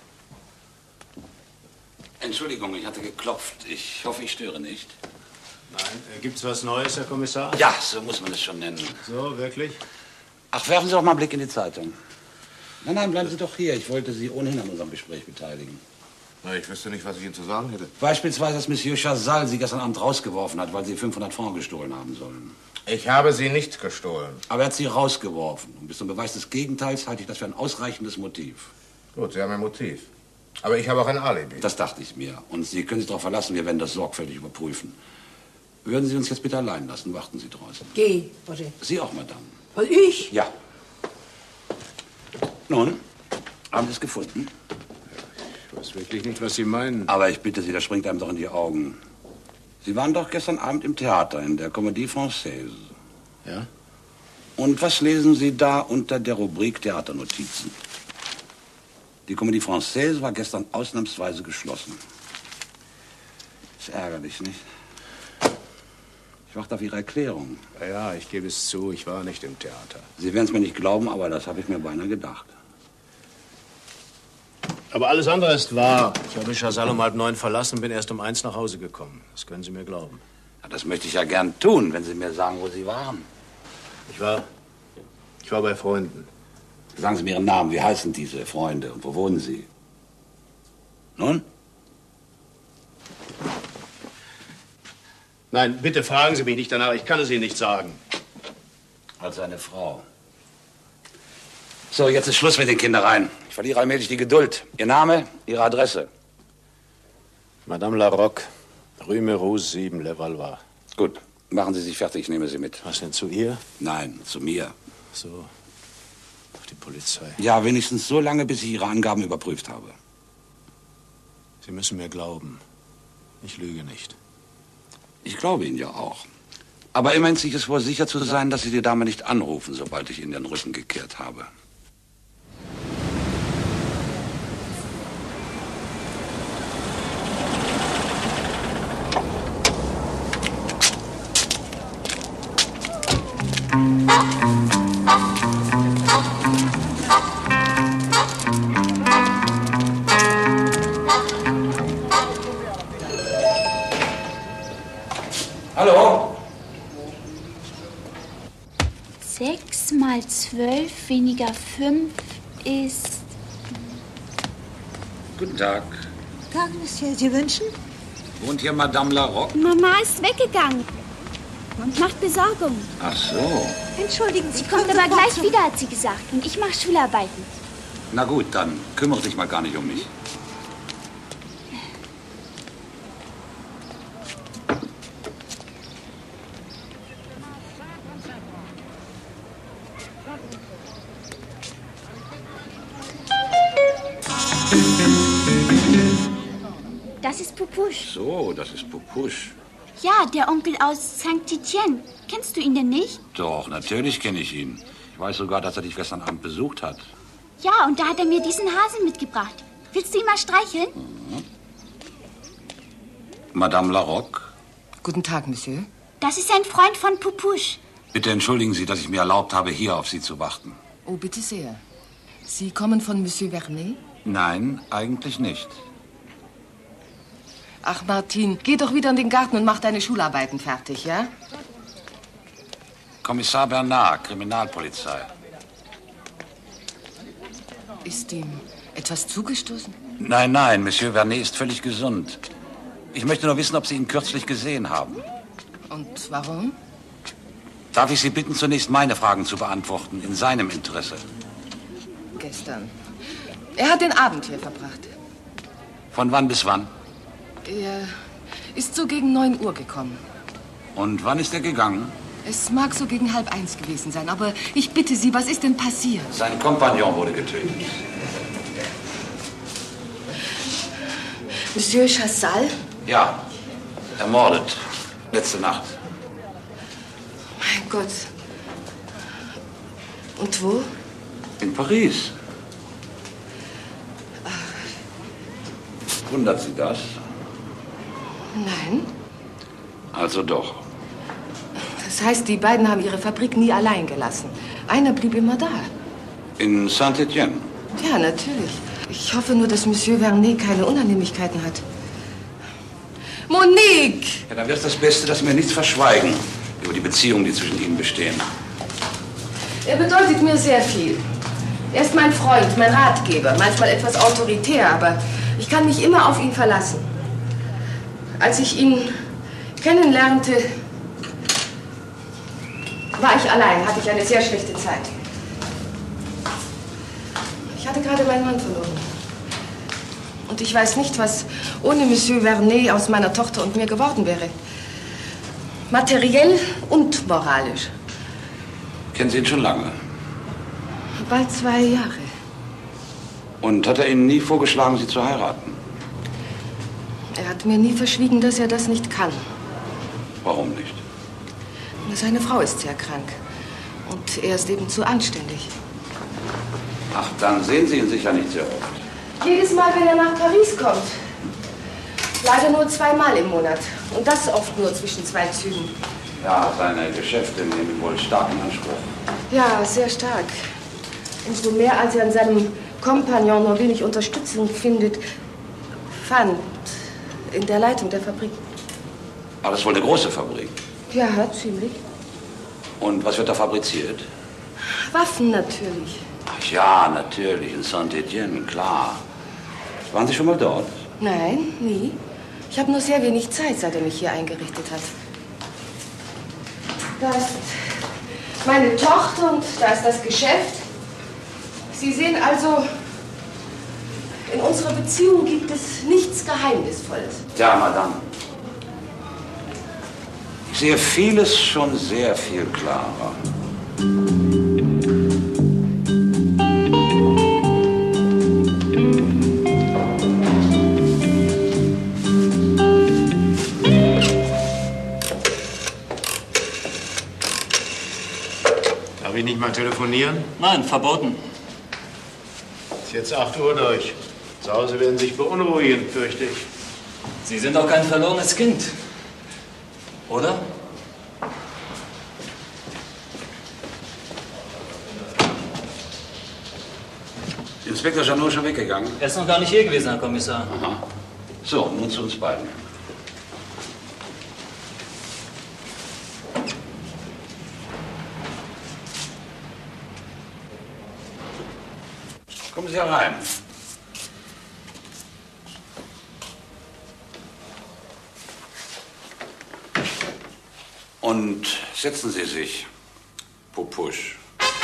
Entschuldigung, ich hatte geklopft. Ich hoffe, ich störe nicht. Nein. Äh, gibt's was Neues, Herr Kommissar? Ja, so muss man es schon nennen. So, wirklich? Ach, werfen Sie doch mal einen Blick in die Zeitung. Nein, nein, bleiben Sie doch hier. Ich wollte Sie ohnehin an unserem Gespräch beteiligen. Na, ich wüsste nicht, was ich Ihnen zu sagen hätte. Beispielsweise, dass Monsieur Chazal Sie gestern Abend rausgeworfen hat, weil Sie fünfhundert Francs gestohlen haben sollen. Ich habe sie nicht gestohlen. Aber er hat Sie rausgeworfen. Und bis zum Beweis des Gegenteils halte ich das für ein ausreichendes Motiv. Gut, Sie haben ein Motiv. Aber ich habe auch ein Alibi. Das dachte ich mir. Und Sie können sich darauf verlassen, wir werden das sorgfältig überprüfen. Würden Sie uns jetzt bitte allein lassen? Warten Sie draußen. Geh, Roger. Sie auch, Madame. Und ich? Ja. Nun, haben Sie es gefunden? Ich weiß wirklich nicht, was Sie meinen. Aber ich bitte Sie, das springt einem doch in die Augen. Sie waren doch gestern Abend im Theater, in der Comédie Française. Ja? Und was lesen Sie da unter der Rubrik Theaternotizen? Die Comédie Française war gestern ausnahmsweise geschlossen. Ist ärgerlich, nicht? Ich warte auf Ihre Erklärung. Ja, ja, ich gebe es zu, ich war nicht im Theater. Sie werden es mir nicht glauben, aber das habe ich mir beinahe gedacht. Aber alles andere ist wahr. Ich habe Chazal um halb neun verlassen und bin erst um eins nach Hause gekommen. Das können Sie mir glauben. Ja, das möchte ich ja gern tun, wenn Sie mir sagen, wo Sie waren. Ich war... Ich war bei Freunden. Sagen Sie mir Ihren Namen. Wie heißen diese Freunde und wo wohnen Sie? Nun? Nein, bitte fragen Sie mich nicht danach. Ich kann es Ihnen nicht sagen. Als eine Frau. So, jetzt ist Schluss mit den Kindereien. Ich verliere allmählich die Geduld. Ihr Name, Ihre Adresse. Madame Larocque, Rue Merouse sieben, Le Valois. Gut, machen Sie sich fertig, ich nehme Sie mit. Was denn, zu ihr? Nein, zu mir. So, auf die Polizei. Ja, wenigstens so lange, bis ich Ihre Angaben überprüft habe. Sie müssen mir glauben. Ich lüge nicht. Ich glaube Ihnen ja auch. Aber immerhin ist es wohl sicher zu sein, dass Sie die Dame nicht anrufen, sobald ich Ihnen den Rücken gekehrt habe. Hallo? Sechs mal zwölf weniger fünf ist... Guten Tag. Tag, Monsieur. Sie wünschen? Wohnt hier Madame Larocque? Mama ist weggegangen und macht Besorgung. Ach so. Entschuldigen Sie, Sie kommt aber gleich wieder, hat sie gesagt. Und ich mache Schularbeiten. Na gut, dann kümmere dich mal gar nicht um mich. Das ist Pupusch. So, das ist Pupusch. Ja, der Onkel aus Saint-Étienne. Kennst du ihn denn nicht? Doch, natürlich kenne ich ihn. Ich weiß sogar, dass er dich gestern Abend besucht hat. Ja, und da hat er mir diesen Hasen mitgebracht. Willst du ihn mal streicheln? Mhm. Madame Larocque? Guten Tag, Monsieur. Das ist ein Freund von Pupusch. Bitte entschuldigen Sie, dass ich mir erlaubt habe, hier auf Sie zu warten. Oh, bitte sehr. Sie kommen von Monsieur Vernet? Nein, eigentlich nicht. Ach, Martin, geh doch wieder in den Garten und mach deine Schularbeiten fertig, ja? Kommissar Bernard, Kriminalpolizei. Ist ihm etwas zugestoßen? Nein, nein, Monsieur Vernet ist völlig gesund. Ich möchte nur wissen, ob Sie ihn kürzlich gesehen haben. Und warum? Darf ich Sie bitten, zunächst meine Fragen zu beantworten, in seinem Interesse? Gestern. Er hat den Abend hier verbracht. Von wann bis wann? Er ist so gegen neun Uhr gekommen. Und wann ist er gegangen? Es mag so gegen halb eins gewesen sein, aber ich bitte Sie, was ist denn passiert? Sein Kompagnon wurde getötet. Monsieur Chazal? Ja, ermordet. Letzte Nacht. Mein Gott. Und wo? In Paris. Wundert Sie das? Nein. Also doch. Das heißt, die beiden haben ihre Fabrik nie allein gelassen. Einer blieb immer da. In Saint-Étienne? Ja, natürlich. Ich hoffe nur, dass Monsieur Vernet keine Unannehmlichkeiten hat. Monique! Ja, dann wäre es das Beste, dass Sie mir nichts verschweigen über die Beziehungen, die zwischen Ihnen bestehen. Er bedeutet mir sehr viel. Er ist mein Freund, mein Ratgeber, manchmal etwas autoritär, aber ich kann mich immer auf ihn verlassen. Als ich ihn kennenlernte, war ich allein, hatte ich eine sehr schlechte Zeit. Ich hatte gerade meinen Mann verloren. Und ich weiß nicht, was ohne Monsieur Vernet aus meiner Tochter und mir geworden wäre. Materiell und moralisch. Kennen Sie ihn schon lange? Bald zwei Jahre. Und hat er Ihnen nie vorgeschlagen, Sie zu heiraten? Er hat mir nie verschwiegen, dass er das nicht kann. Warum nicht? Seine Frau ist sehr krank. Und er ist eben zu anständig. Ach, dann sehen Sie ihn sicher nicht sehr oft. Jedes Mal, wenn er nach Paris kommt. Leider nur zweimal im Monat. Und das oft nur zwischen zwei Zügen. Ja, seine Geschäfte nehmen ihn wohl stark in Anspruch. Ja, sehr stark. Umso mehr, als er an seinem Kompagnon nur wenig Unterstützung findet, fand in der Leitung der Fabrik. Aber das ist wohl eine große Fabrik. Ja, ziemlich. Und was wird da fabriziert? Waffen natürlich. Ach ja, natürlich, in Saint-Étienne, klar. Waren Sie schon mal dort? Nein, nie. Ich habe nur sehr wenig Zeit, seit er mich hier eingerichtet hat. Da ist meine Tochter und da ist das Geschäft. Sie sehen also, in unserer Beziehung gibt es nichts Geheimnisvolles. Ja, Madame. Ich sehe vieles schon sehr viel klarer. Darf ich nicht mal telefonieren? Nein, verboten. Ist jetzt acht Uhr durch. Zu Hause werden sich beunruhigen, fürchte ich. Sie sind doch kein verlorenes Kind. Oder? Inspektor Janot schon weggegangen? Er ist noch gar nicht hier gewesen, Herr Kommissar. Aha. So, nun zu uns beiden. Kommen Sie herein. Und setzen Sie sich, Pupusch.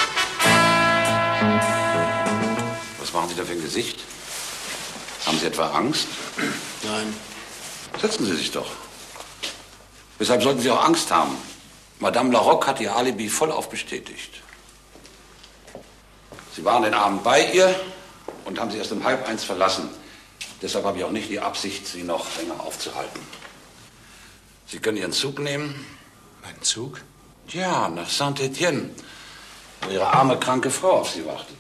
Was machen Sie da für ein Gesicht? Haben Sie etwa Angst? Nein. Setzen Sie sich doch. Weshalb sollten Sie auch Angst haben? Madame Larocque hat Ihr Alibi vollauf bestätigt. Sie waren den Abend bei ihr und haben sie erst um halb eins verlassen. Deshalb habe ich auch nicht die Absicht, Sie noch länger aufzuhalten. Sie können Ihren Zug nehmen. Mein Zug? Ja, nach Saint-Étienne, wo Ihre arme, kranke Frau auf Sie wartet.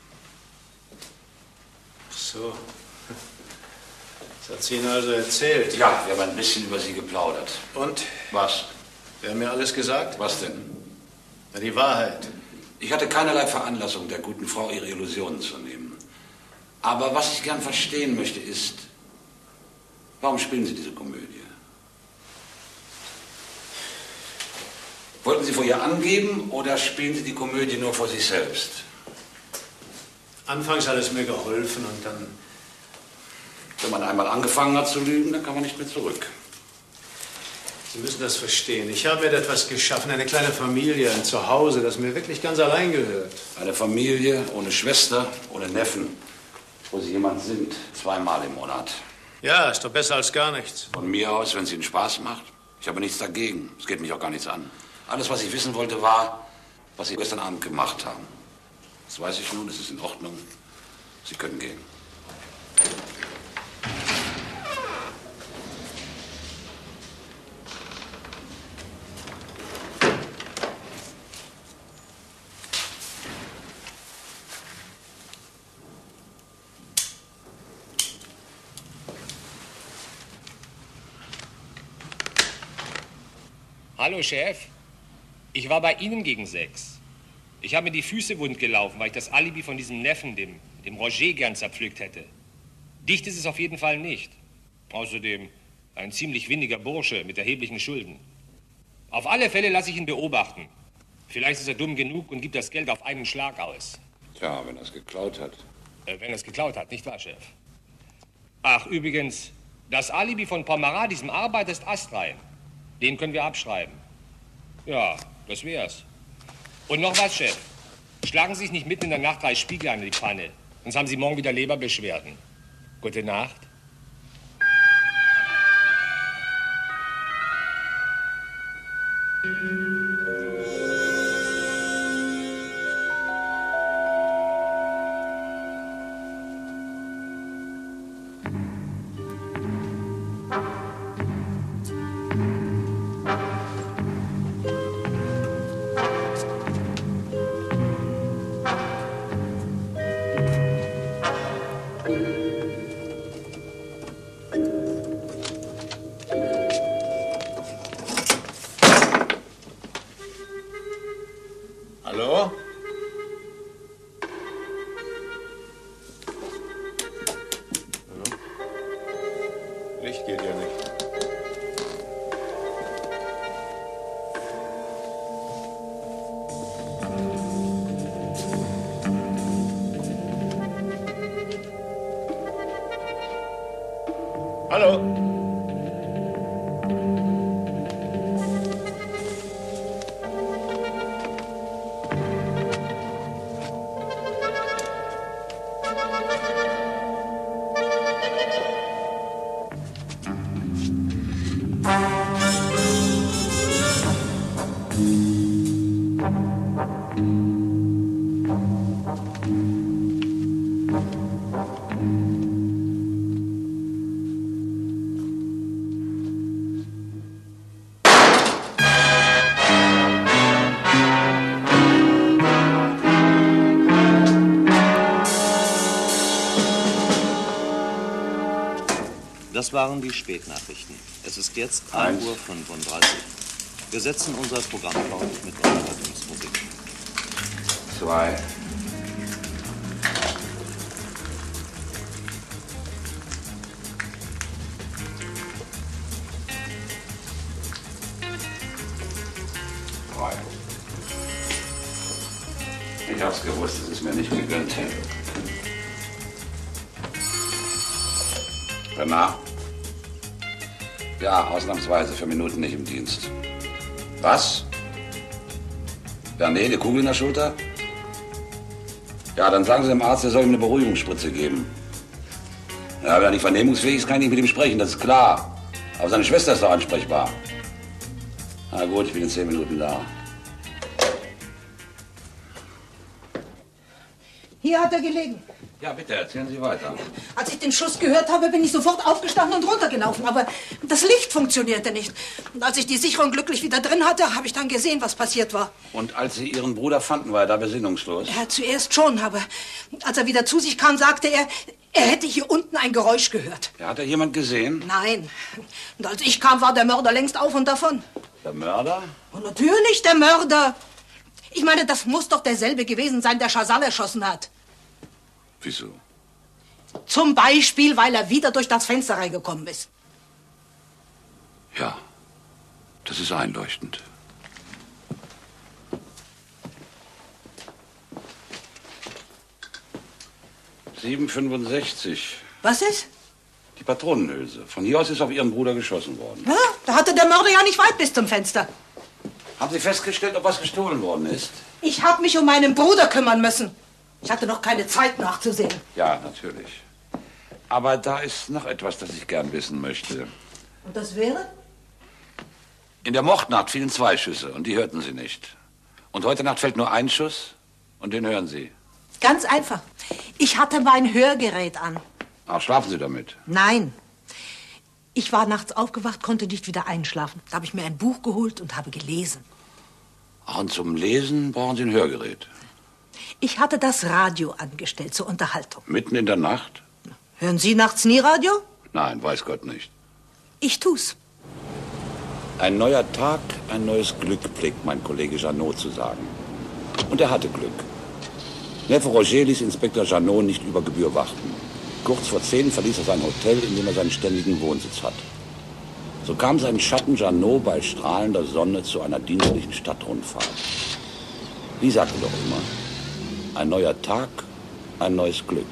Ach so. Das hat sie Ihnen also erzählt? Ja, wir haben ein bisschen über Sie geplaudert. Und? Was? Wer hat mir alles gesagt? Was denn? Na, die Wahrheit. Ich hatte keinerlei Veranlassung, der guten Frau ihre Illusionen zu nehmen. Aber was ich gern verstehen möchte ist, warum spielen Sie diese Komödie? Wollten Sie vor ihr angeben oder spielen Sie die Komödie nur vor sich selbst? Anfangs hat es mir geholfen und dann... Wenn man einmal angefangen hat zu lügen, dann kann man nicht mehr zurück. Sie müssen das verstehen. Ich habe mir etwas geschaffen, eine kleine Familie, ein Zuhause, das mir wirklich ganz allein gehört. Eine Familie ohne Schwester, ohne Neffen, wo Sie jemand sind, zweimal im Monat. Ja, ist doch besser als gar nichts. Von mir aus, wenn es Ihnen Spaß macht. Ich habe nichts dagegen. Es geht mich auch gar nichts an. Alles, was ich wissen wollte, war, was Sie gestern Abend gemacht haben. Das weiß ich nun, es ist in Ordnung. Sie können gehen. Hallo, Chef. Ich war bei Ihnen gegen sechs. Ich habe mir die Füße wund gelaufen, weil ich das Alibi von diesem Neffen, dem, dem Roger, gern zerpflückt hätte. Dicht ist es auf jeden Fall nicht. Außerdem ein ziemlich windiger Bursche mit erheblichen Schulden. Auf alle Fälle lasse ich ihn beobachten. Vielleicht ist er dumm genug und gibt das Geld auf einen Schlag aus. Tja, wenn er es geklaut hat. Äh, wenn er es geklaut hat, nicht wahr, Chef? Ach, übrigens, das Alibi von Pomarat, diesem Arbeiter, ist astrein. Den können wir abschreiben. Ja, das wär's. Und noch was, Chef. Schlagen Sie sich nicht mitten in der Nacht drei Spiegel an die Pfanne. Sonst haben Sie morgen wieder Leberbeschwerden. Gute Nacht. Hallo? Licht geht ja nicht. Hallo? Das waren die Spätnachrichten. Es ist jetzt ein Uhr fünfunddreißig. Wir setzen unser Programm fort mit Unterhaltungsmusik. Zwei. Drei. Ich hab's gewusst, dass es mir nicht gegönnt hätte. Renard? Ja, ausnahmsweise für Minuten nicht im Dienst. Was? Ja, nee, eine Kugel in der Schulter? Ja, dann sagen Sie dem Arzt, er soll ihm eine Beruhigungsspritze geben. Ja, wenn er nicht vernehmungsfähig ist, kann ich nicht mit ihm sprechen, das ist klar. Aber seine Schwester ist doch ansprechbar. Na gut, ich bin in zehn Minuten da. Hier hat er gelegen. Ja, bitte, erzählen Sie weiter. Als ich den Schuss gehört habe, bin ich sofort aufgestanden und runtergelaufen. Aber das Licht funktionierte nicht. Und als ich die Sicherung glücklich wieder drin hatte, habe ich dann gesehen, was passiert war. Und als Sie Ihren Bruder fanden, war er da besinnungslos? Ja, zuerst schon, aber als er wieder zu sich kam, sagte er, er hätte hier unten ein Geräusch gehört. Ja, hat er jemand gesehen? Nein. Und als ich kam, war der Mörder längst auf und davon. Der Mörder? Und natürlich der Mörder. Ich meine, das muss doch derselbe gewesen sein, der Chazal erschossen hat. Wieso? Zum Beispiel, weil er wieder durch das Fenster reingekommen ist. Ja, das ist einleuchtend. sieben fünfundsechzig. Was ist? Die Patronenhülse. Von hier aus ist auf Ihren Bruder geschossen worden. Ja, da hatte der Mörder ja nicht weit bis zum Fenster. Haben Sie festgestellt, ob was gestohlen worden ist? Ich habe mich um meinen Bruder kümmern müssen. Ich hatte noch keine Zeit nachzusehen. Ja, natürlich. Aber da ist noch etwas, das ich gern wissen möchte. Und das wäre? In der Mordnacht fielen zwei Schüsse und die hörten Sie nicht. Und heute Nacht fällt nur ein Schuss und den hören Sie. Ganz einfach. Ich hatte mein Hörgerät an. Ach, schlafen Sie damit? Nein. Ich war nachts aufgewacht, konnte nicht wieder einschlafen. Da habe ich mir ein Buch geholt und habe gelesen. Ach, und zum Lesen brauchen Sie ein Hörgerät? Ich hatte das Radio angestellt zur Unterhaltung. Mitten in der Nacht? Hören Sie nachts nie Radio? Nein, weiß Gott nicht. Ich tu's. Ein neuer Tag, ein neues Glück, pflegt mein Kollege Janot zu sagen. Und er hatte Glück. Neffe Roger ließ Inspektor Janot nicht über Gebühr warten. Kurz vor zehn verließ er sein Hotel, in dem er seinen ständigen Wohnsitz hat. So kam sein Schatten Janot bei strahlender Sonne zu einer dienstlichen Stadtrundfahrt. Wie sagte doch immer, ein neuer Tag, ein neues Glück.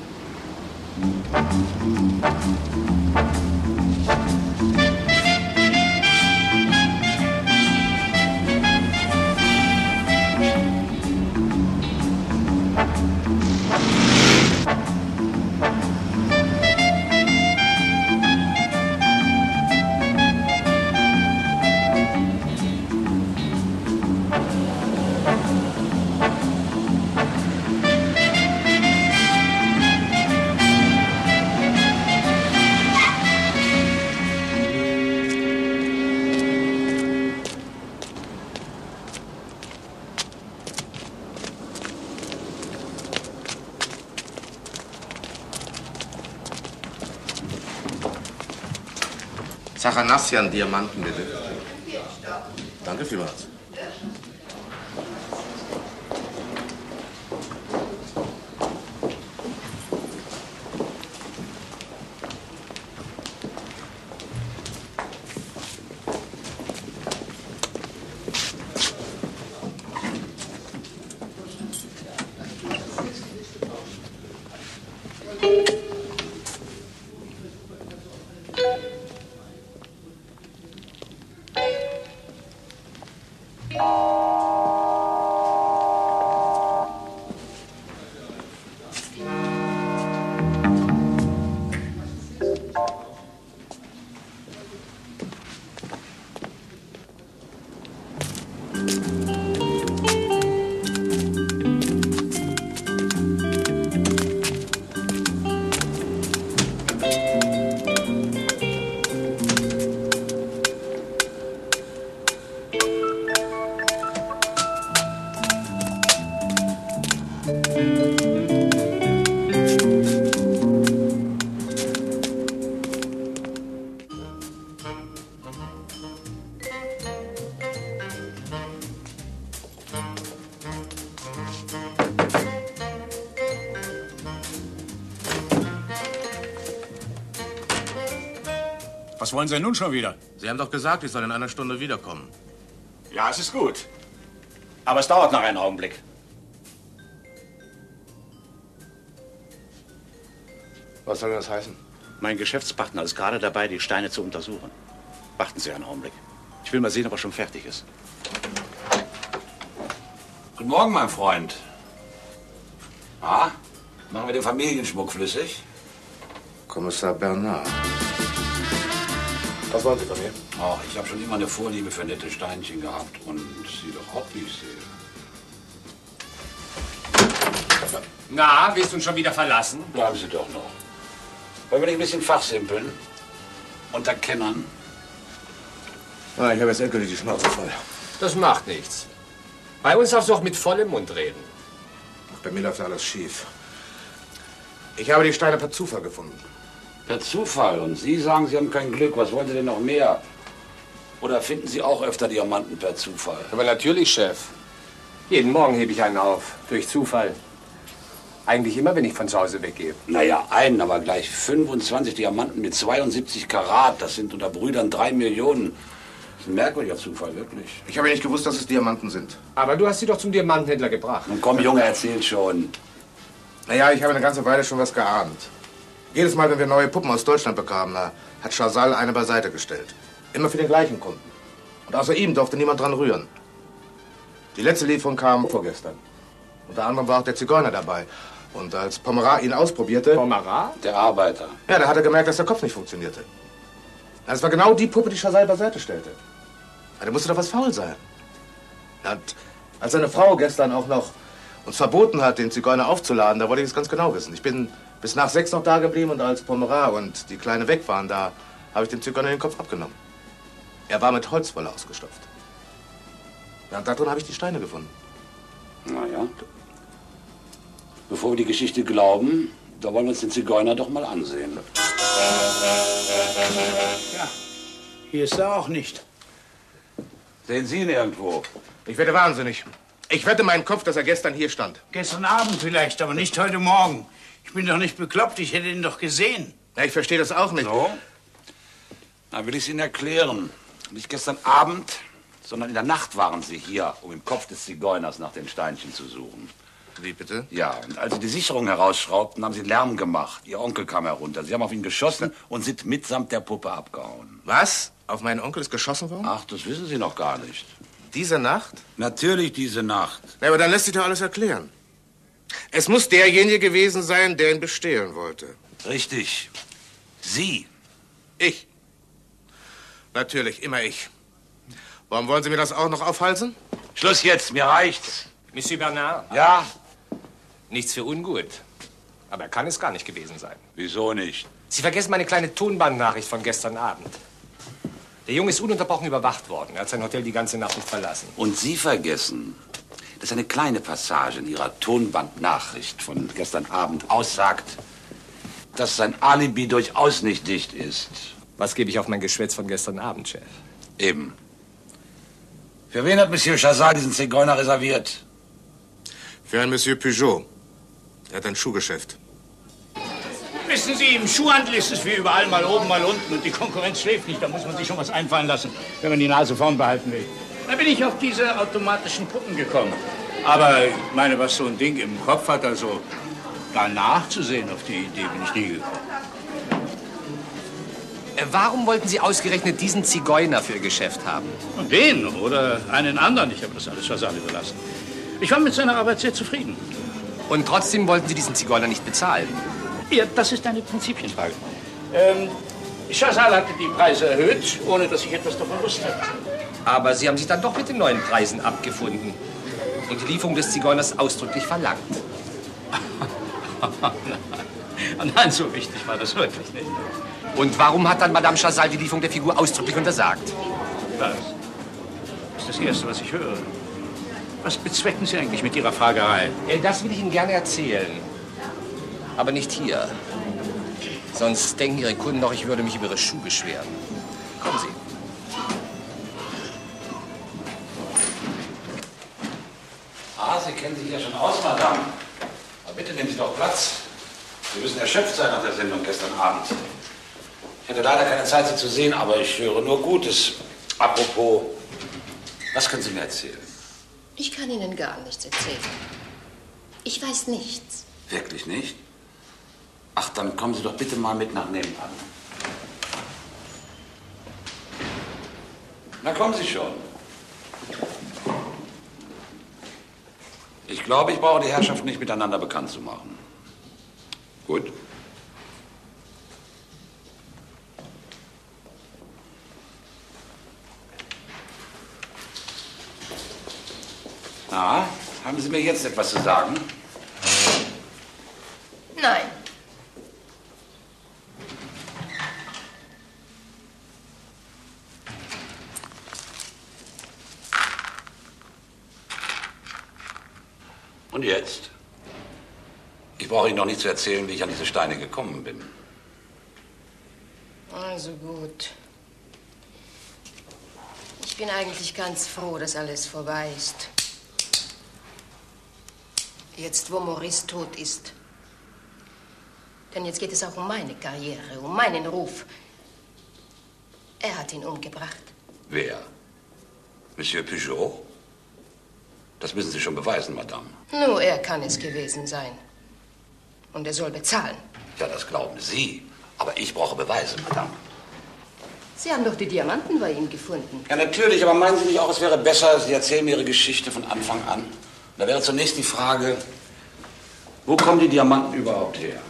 Zachanassian Diamanten, bitte. Danke vielmals. Was wollen Sie nun schon wieder? Sie haben doch gesagt, ich soll in einer Stunde wiederkommen. Ja, es ist gut. Aber es dauert noch einen Augenblick. Was soll das heißen? Mein Geschäftspartner ist gerade dabei, die Steine zu untersuchen. Warten Sie einen Augenblick. Ich will mal sehen, ob er schon fertig ist. Guten Morgen, mein Freund. Ah, machen wir den Familienschmuck flüssig? Kommissar Bernard. Was wollen Sie von mir? Ach, ich habe schon immer eine Vorliebe für nette Steinchen gehabt. Und Sie doch auch, wie ich sehe. Na, willst du uns schon wieder verlassen? Bleiben Sie doch noch. Wollen wir nicht ein bisschen fachsimpeln? Unter Kennern? Ah, ich habe jetzt endgültig die Schnauze voll. Das macht nichts. Bei uns darfst du auch mit vollem Mund reden. Ach, bei mir läuft alles schief. Ich habe die Steine per Zufall gefunden. Per Zufall? Und Sie sagen, Sie haben kein Glück. Was wollen Sie denn noch mehr? Oder finden Sie auch öfter Diamanten per Zufall? Aber natürlich, Chef. Jeden Morgen hebe ich einen auf. Durch Zufall. Eigentlich immer, wenn ich von zu Hause weggehe. Naja, einen, aber gleich fünfundzwanzig Diamanten mit zweiundsiebzig Karat. Das sind unter Brüdern drei Millionen. Das ist ein merkwürdiger Zufall, wirklich. Ich habe ja nicht gewusst, dass es Diamanten sind. Aber du hast sie doch zum Diamantenhändler gebracht. Nun komm, Junge, erzähl schon. Naja, ich habe eine ganze Weile schon was geahnt. Jedes Mal, wenn wir neue Puppen aus Deutschland bekamen, hat Chazal eine beiseite gestellt. Immer für den gleichen Kunden. Und außer ihm durfte niemand dran rühren. Die letzte Lieferung kam vorgestern. Unter anderem war auch der Zigeuner dabei. Und als Pomerat ihn ausprobierte... Pomerat? Der Arbeiter. Ja, da hat er gemerkt, dass der Kopf nicht funktionierte. Das war genau die Puppe, die Chazal beiseite stellte. Ja, da musste doch was faul sein. Und als seine Frau gestern auch noch uns verboten hat, den Zigeuner aufzuladen, da wollte ich es ganz genau wissen. Ich bin bis nach sechs noch da geblieben und als Pomerat und die Kleine weg waren, da habe ich dem Zigeuner den Kopf abgenommen. Er war mit Holzwolle ausgestopft. Ja, und da drin habe ich die Steine gefunden. Na ja. Bevor wir die Geschichte glauben, da wollen wir uns den Zigeuner doch mal ansehen. Ja, hier ist er auch nicht. Sehen Sie ihn irgendwo? Ich werde wahnsinnig. Ich wette meinen Kopf, dass er gestern hier stand. Gestern Abend vielleicht, aber nicht heute Morgen. Ich bin doch nicht bekloppt, ich hätte ihn doch gesehen. Ja, ich verstehe das auch nicht. So? Na, will ich es Ihnen erklären. Nicht gestern Abend, sondern in der Nacht waren Sie hier, um im Kopf des Zigeuners nach den Steinchen zu suchen. Wie bitte? Ja, und als Sie die Sicherung herausschraubten, haben Sie Lärm gemacht. Ihr Onkel kam herunter. Sie haben auf ihn geschossen und sind mitsamt der Puppe abgehauen. Was? Auf meinen Onkel ist geschossen worden? Ach, das wissen Sie noch gar nicht. Diese Nacht? Natürlich diese Nacht. Ja, aber dann lässt sich doch alles erklären. Es muss derjenige gewesen sein, der ihn bestehlen wollte. Richtig. Sie. Ich. Natürlich, immer ich. Warum wollen Sie mir das auch noch aufhalsen? Schluss jetzt, mir reicht's. Monsieur Bernard? Ja? Nichts für ungut. Aber er kann es gar nicht gewesen sein. Wieso nicht? Sie vergessen meine kleine Tonbandnachricht von gestern Abend. Der Junge ist ununterbrochen überwacht worden. Er hat sein Hotel die ganze Nacht nicht verlassen. Und Sie vergessen, dass eine kleine Passage in Ihrer Tonbandnachricht von gestern Abend aussagt, dass sein Alibi durchaus nicht dicht ist. Was gebe ich auf mein Geschwätz von gestern Abend, Chef? Eben. Für wen hat Monsieur Chazal diesen Zigeuner reserviert? Für einen Monsieur Peugeot. Er hat ein Schuhgeschäft. Wissen Sie, im Schuhhandel ist es wie überall mal oben, mal unten. Und die Konkurrenz schläft nicht. Da muss man sich schon was einfallen lassen, wenn man die Nase vorn behalten will. Da bin ich auf diese automatischen Puppen gekommen. Aber ich meine, was so ein Ding im Kopf hat, also da nachzusehen, auf die Idee bin ich nie gekommen. Äh, warum wollten Sie ausgerechnet diesen Zigeuner für Ihr Geschäft haben? Den oder einen anderen. Ich habe das alles Chazal überlassen. Ich war mit seiner Arbeit sehr zufrieden. Und trotzdem wollten Sie diesen Zigeuner nicht bezahlen? Ja, das ist eine Prinzipienfrage. Ähm, Chazal hatte die Preise erhöht, ohne dass ich etwas davon wusste. Aber Sie haben sich dann doch mit den neuen Preisen abgefunden und die Lieferung des Zigeuners ausdrücklich verlangt. Nein, so wichtig war das wirklich nicht. Und warum hat dann Madame Chazal die Lieferung der Figur ausdrücklich untersagt? Das ist das Erste, was ich höre. Was bezwecken Sie eigentlich mit Ihrer Fragerei? Äh, das will ich Ihnen gerne erzählen. Aber nicht hier. Sonst denken Ihre Kunden doch, ich würde mich über Ihre Schuhe beschweren. Kommen Sie. Ah, Sie kennen sich ja schon aus, Madame. Aber bitte nehmen Sie doch Platz. Sie müssen erschöpft sein nach der Sendung gestern Abend. Ich hatte leider keine Zeit, Sie zu sehen, aber ich höre nur Gutes. Apropos, was können Sie mir erzählen? Ich kann Ihnen gar nichts erzählen. Ich weiß nichts. Wirklich nicht? Ach, dann kommen Sie doch bitte mal mit nach nebenan. Na, kommen Sie schon. Ich glaube, ich brauche die Herrschaften nicht miteinander bekannt zu machen. Gut. Na, haben Sie mir jetzt etwas zu sagen? Nein. Und jetzt? Ich brauche Ihnen noch nicht zu erzählen, wie ich an diese Steine gekommen bin. Also gut. Ich bin eigentlich ganz froh, dass alles vorbei ist. Jetzt, wo Maurice tot ist, Denn jetzt geht es auch um meine Karriere, um meinen Ruf. Er hat ihn umgebracht. Wer? Monsieur Peugeot? Das müssen Sie schon beweisen, Madame. Nur er kann es gewesen sein. Und er soll bezahlen. Ja, das glauben Sie. Aber ich brauche Beweise, Madame. Sie haben doch die Diamanten bei ihm gefunden. Ja, natürlich, aber meinen Sie nicht auch, es wäre besser, Sie erzählen mir Ihre Geschichte von Anfang an? Da wäre zunächst die Frage, wo kommen die Diamanten überhaupt her?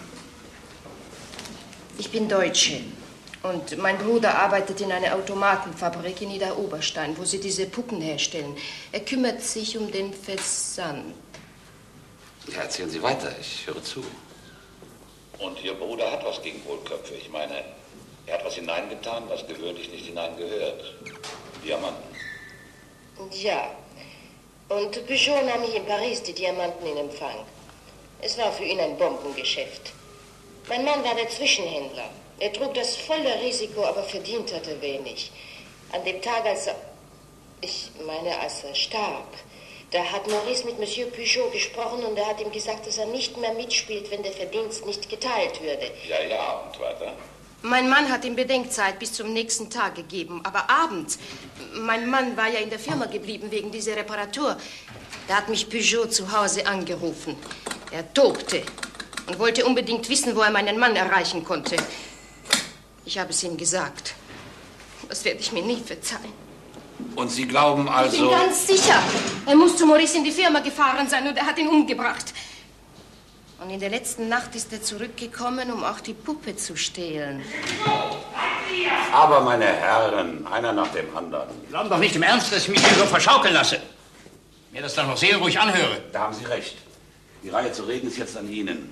Ich bin Deutsche. Und mein Bruder arbeitet in einer Automatenfabrik in Niederoberstein, wo sie diese Puppen herstellen. Er kümmert sich um den Versand. Ja, erzählen Sie weiter, ich höre zu. Und Ihr Bruder hat was gegen Hohlköpfe. Ich meine, er hat was hineingetan, was gewöhnlich nicht hineingehört. Diamanten. Ja. Und Peugeot nahm hier in Paris die Diamanten in Empfang. Es war für ihn ein Bombengeschäft. Mein Mann war der Zwischenhändler. Er trug das volle Risiko, aber verdient hatte wenig. An dem Tag, als er... Ich meine, als er starb, da hat Maurice mit Monsieur Peugeot gesprochen und er hat ihm gesagt, dass er nicht mehr mitspielt, wenn der Verdienst nicht geteilt würde. Ja, ja, und weiter? Mein Mann hat ihm Bedenkzeit bis zum nächsten Tag gegeben. Aber abends, mein Mann war ja in der Firma geblieben wegen dieser Reparatur. Da hat mich Peugeot zu Hause angerufen. Er tobte und wollte unbedingt wissen, wo er meinen Mann erreichen konnte. Ich habe es ihm gesagt. Das werde ich mir nie verzeihen. Und Sie glauben also... Ich bin ganz sicher. Er muss zu Maurice in die Firma gefahren sein und er hat ihn umgebracht. Und in der letzten Nacht ist er zurückgekommen, um auch die Puppe zu stehlen. Aber, meine Herren, einer nach dem anderen. Sie glauben doch nicht im Ernst, dass ich mich hier so verschaukeln lasse. Mir das dann noch seelenruhig anhöre. Da haben Sie recht. Die Reihe zu reden ist jetzt an Ihnen.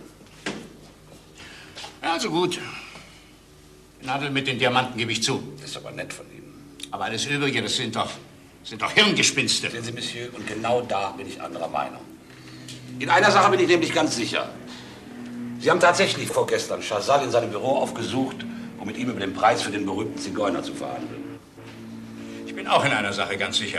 Also gut. Den Handel mit den Diamanten gebe ich zu. Das ist aber nett von Ihnen. Aber alles Übrige, das sind doch, sind doch Hirngespinste. Sehen Sie, Monsieur, und genau da bin ich anderer Meinung. In einer Sache bin ich nämlich ganz sicher. Sie haben tatsächlich vorgestern Chazal in seinem Büro aufgesucht, um mit ihm über den Preis für den berühmten Zigeuner zu verhandeln. Ich bin auch in einer Sache ganz sicher.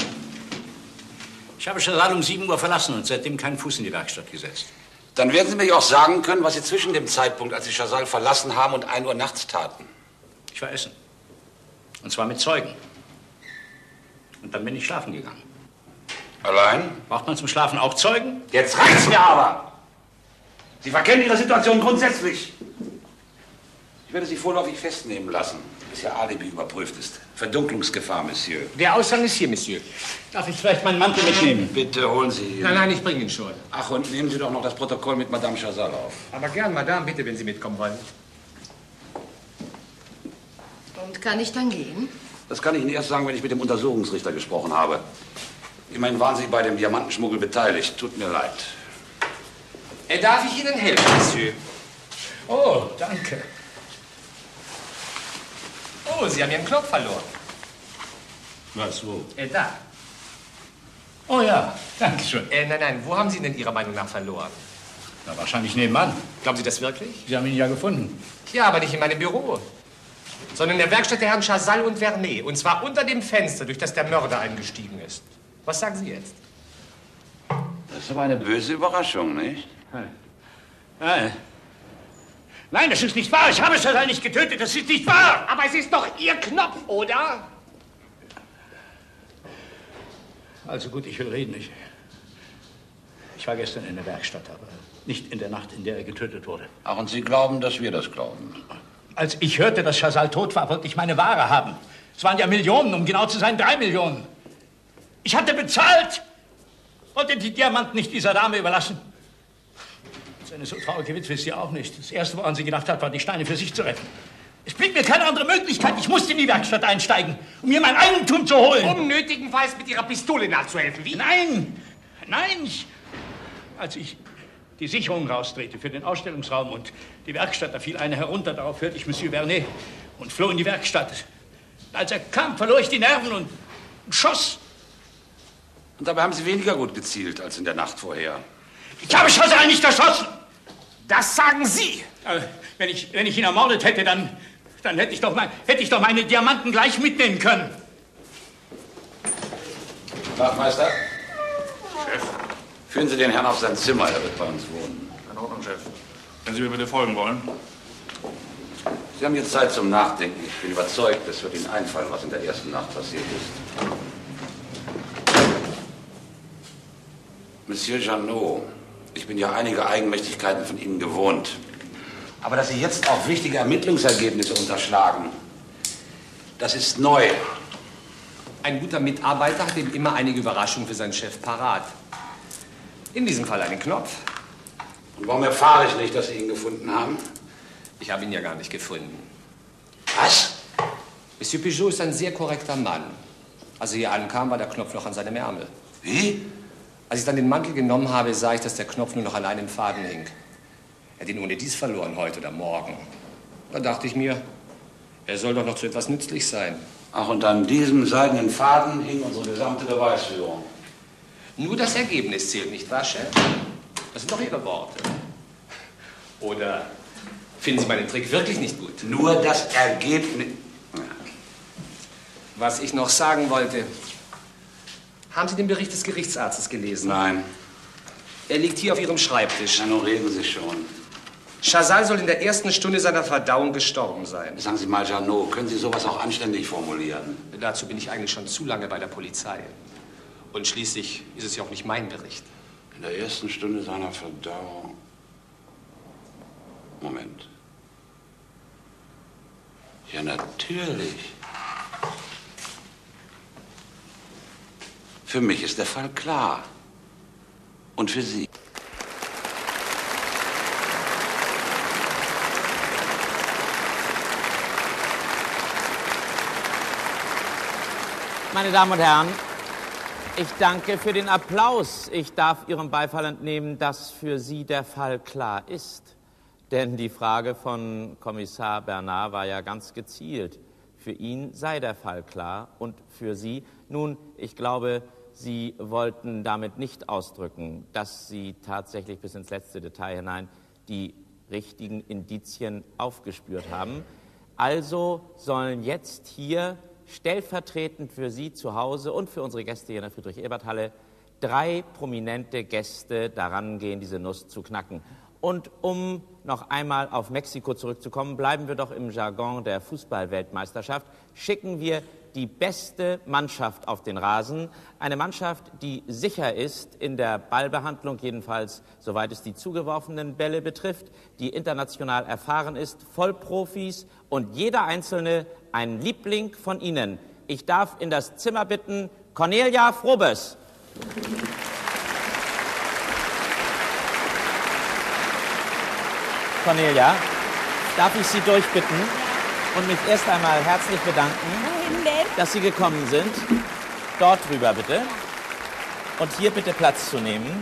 Ich habe Chazal um sieben Uhr verlassen und seitdem keinen Fuß in die Werkstatt gesetzt. Dann werden Sie mir auch sagen können, was Sie zwischen dem Zeitpunkt, als Sie Chazal verlassen haben, und ein Uhr nachts taten. Ich war essen. Und zwar mit Zeugen. Und dann bin ich schlafen gegangen. Allein? Braucht man zum Schlafen auch Zeugen? Jetzt reicht's mir aber! Sie verkennen Ihre Situation grundsätzlich. Ich werde Sie vorläufig festnehmen lassen, bis Ihr Alibi überprüft ist. Verdunklungsgefahr, Monsieur. Der Aushang ist hier, Monsieur. Darf ich vielleicht meinen Mantel mitnehmen? Bitte holen Sie ihn. Nein, nein, ich bringe ihn schon. Ach, und nehmen Sie doch noch das Protokoll mit Madame Chazal auf. Aber gern, Madame, bitte, wenn Sie mitkommen wollen. Und kann ich dann gehen? Das kann ich Ihnen erst sagen, wenn ich mit dem Untersuchungsrichter gesprochen habe. Immerhin waren Sie bei dem Diamantenschmuggel beteiligt. Tut mir leid. Äh, darf ich Ihnen helfen, Monsieur? Oh, danke. Oh, Sie haben Ihren Knopf verloren. Was, wo? Äh, da. Oh ja, danke schön. Äh, nein, nein, wo haben Sie ihn denn Ihrer Meinung nach verloren? Na, wahrscheinlich nebenan. Glauben Sie das wirklich? Sie haben ihn ja gefunden. Ja, aber nicht in meinem Büro. Sondern in der Werkstatt der Herren Chazal und Vernet. Und zwar unter dem Fenster, durch das der Mörder eingestiegen ist. Was sagen Sie jetzt? Das ist aber eine böse Überraschung, nicht? Nein. Nein, das ist nicht wahr. Ich habe Chazal nicht getötet. Das ist nicht wahr. Aber es ist doch Ihr Knopf, oder? Also gut, ich will reden. Ich, ich war gestern in der Werkstatt, aber nicht in der Nacht, in der er getötet wurde. Ach, und Sie glauben, dass wir das glauben? Als ich hörte, dass Chazal tot war, wollte ich meine Ware haben. Es waren ja Millionen, um genau zu sein, drei Millionen. Ich hatte bezahlt, wollte die Diamanten nicht dieser Dame überlassen. Seine so traurige Witwe ist sie auch nicht. Das Erste, woran sie gedacht hat, war, die Steine für sich zu retten. Es blieb mir keine andere Möglichkeit. Ich musste in die Werkstatt einsteigen, um mir mein Eigentum zu holen. Um nötigenfalls mit Ihrer Pistole nachzuhelfen, wie? Nein, nein. Ich, als ich die Sicherung rausdrehte für den Ausstellungsraum und die Werkstatt, da fiel eine herunter. Darauf hörte ich Monsieur Vernet und floh in die Werkstatt. Als er kam, verlor ich die Nerven und schoss. Und dabei haben Sie weniger gut gezielt als in der Nacht vorher. Ich habe Chazal nicht erschossen. Das sagen Sie. Aber wenn ich, wenn ich ihn ermordet hätte, dann, dann hätte, ich doch mein, hätte ich doch meine Diamanten gleich mitnehmen können. Wachtmeister? Chef? Führen Sie den Herrn auf sein Zimmer, er wird bei uns wohnen. In Ordnung, Chef. Wenn Sie mir bitte folgen wollen. Sie haben jetzt Zeit zum Nachdenken. Ich bin überzeugt, es wird Ihnen einfallen, was in der ersten Nacht passiert ist. Monsieur Janot, ich bin ja einige Eigenmächtigkeiten von Ihnen gewohnt. Aber dass Sie jetzt auch wichtige Ermittlungsergebnisse unterschlagen, das ist neu. Ein guter Mitarbeiter hat eben immer einige Überraschungen für seinen Chef parat. In diesem Fall einen Knopf. Und warum erfahre ich nicht, dass Sie ihn gefunden haben? Ich habe ihn ja gar nicht gefunden. Was? Monsieur Peugeot ist ein sehr korrekter Mann. Als er hier ankam, war der Knopf noch an seinem Ärmel. Wie? Als ich dann den Mantel genommen habe, sah ich, dass der Knopf nur noch an einem Faden hing. Er hat ihn ohne dies verloren, heute oder morgen. Da dachte ich mir, er soll doch noch zu etwas nützlich sein. Ach, und an diesem seidenen Faden hing unsere gesamte Beweisführung. Nur das Ergebnis zählt, nicht wahr, Chef? Das sind doch Ihre Worte. Oder finden Sie meinen Trick wirklich nicht gut? Nur das Ergebnis. Was ich noch sagen wollte. Haben Sie den Bericht des Gerichtsarztes gelesen? Nein. Er liegt hier auf Ihrem Schreibtisch. Na, nun reden Sie schon. Chazal soll in der ersten Stunde seiner Verdauung gestorben sein. Sagen Sie mal, Janot, können Sie sowas auch anständig formulieren? Dazu bin ich eigentlich schon zu lange bei der Polizei. Und schließlich ist es ja auch nicht mein Bericht. In der ersten Stunde seiner Verdauung... Moment. Ja, natürlich. Für mich ist der Fall klar. Und für Sie. Meine Damen und Herren, ich danke für den Applaus. Ich darf Ihrem Beifall entnehmen, dass für Sie der Fall klar ist. Denn die Frage von Kommissar Bernard war ja ganz gezielt. Für ihn sei der Fall klar und für Sie, nun, ich glaube, Sie wollten damit nicht ausdrücken, dass Sie tatsächlich bis ins letzte Detail hinein die richtigen Indizien aufgespürt haben. Also sollen jetzt hier stellvertretend für Sie zu Hause und für unsere Gäste hier in der Friedrich-Ebert-Halle drei prominente Gäste daran gehen, diese Nuss zu knacken. Und um noch einmal auf Mexiko zurückzukommen, bleiben wir doch im Jargon der Fußball-Weltmeisterschaft. Schicken wir die beste Mannschaft auf den Rasen. Eine Mannschaft, die sicher ist in der Ballbehandlung, jedenfalls soweit es die zugeworfenen Bälle betrifft, die international erfahren ist, Vollprofis und jeder Einzelne ein Liebling von Ihnen. Ich darf in das Zimmer bitten, Cornelia Frobes. Cornelia, darf ich Sie durchbitten und mich erst einmal herzlich bedanken, dass Sie gekommen sind. Dort drüber bitte. Und hier bitte Platz zu nehmen.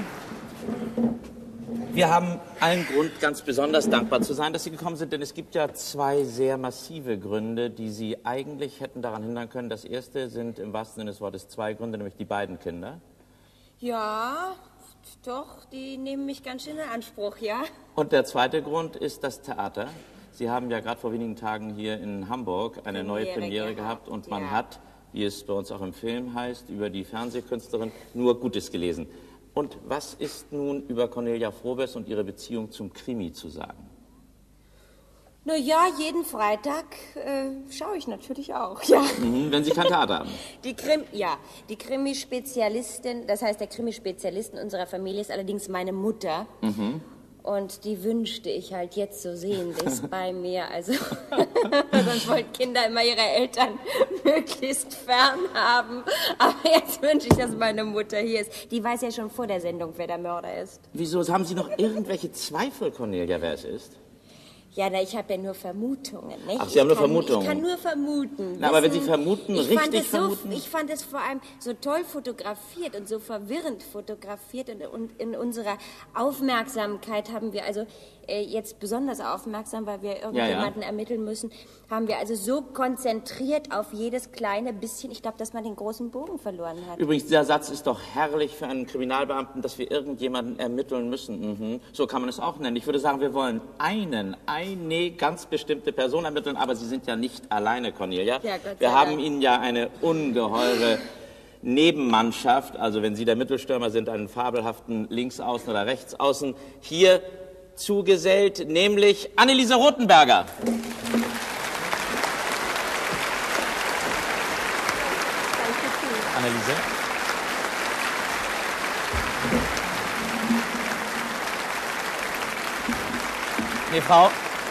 Wir haben allen Grund, ganz besonders dankbar zu sein, dass Sie gekommen sind, denn es gibt ja zwei sehr massive Gründe, die Sie eigentlich hätten daran hindern können. Das erste sind im wahrsten Sinne des Wortes zwei Gründe, nämlich die beiden Kinder. Ja, doch, die nehmen mich ganz schön in Anspruch, ja. Und der zweite Grund ist das Theater. Sie haben ja gerade vor wenigen Tagen hier in Hamburg eine neue Premiere gehabt und man hat, wie es bei uns auch im Film heißt, über die Fernsehkünstlerin nur Gutes gelesen. Und was ist nun über Cornelia Frobes und ihre Beziehung zum Krimi zu sagen? Na ja, jeden Freitag äh, schaue ich natürlich auch, ja. Mhm, wenn Sie kein Theater haben. Die Krim, ja, die Krimi-Spezialistin, das heißt der Krimi-Spezialist in unserer Familie ist allerdings meine Mutter. Mhm. Und die wünschte ich halt jetzt so sehnlichst bei mir. Also, sonst wollten Kinder immer ihre Eltern möglichst fern haben. Aber jetzt wünsche ich, dass meine Mutter hier ist. Die weiß ja schon vor der Sendung, wer der Mörder ist. Wieso? Haben Sie noch irgendwelche Zweifel, Cornelia, wer es ist? Ja, na, ich habe ja nur Vermutungen, nicht? Ach, Sie haben nur ich kann, Vermutungen? Ich kann nur vermuten. Na, aber wenn Sie vermuten, ich richtig fand es so, vermuten? Ich fand es vor allem so toll fotografiert und so verwirrend fotografiert. Und, und in unserer Aufmerksamkeit haben wir also äh, jetzt besonders aufmerksam, weil wir irgendjemanden ja, ja. ermitteln müssen, haben wir also so konzentriert auf jedes kleine bisschen, ich glaube, dass man den großen Bogen verloren hat. Übrigens, dieser Satz ist doch herrlich für einen Kriminalbeamten, dass wir irgendjemanden ermitteln müssen. Mhm. So kann man es auch nennen. Ich würde sagen, wir wollen einen, eine ganz bestimmte Person ermitteln, aber Sie sind ja nicht alleine, Cornelia. Ja, Gott sei wir haben Dank. Ihnen ja eine ungeheure Nebenmannschaft, also wenn Sie der Mittelstürmer sind, einen fabelhaften Linksaußen oder Rechtsaußen. Hier zugesellt, nämlich Anneliese Rothenberger. Anneliese. Nee, Frau,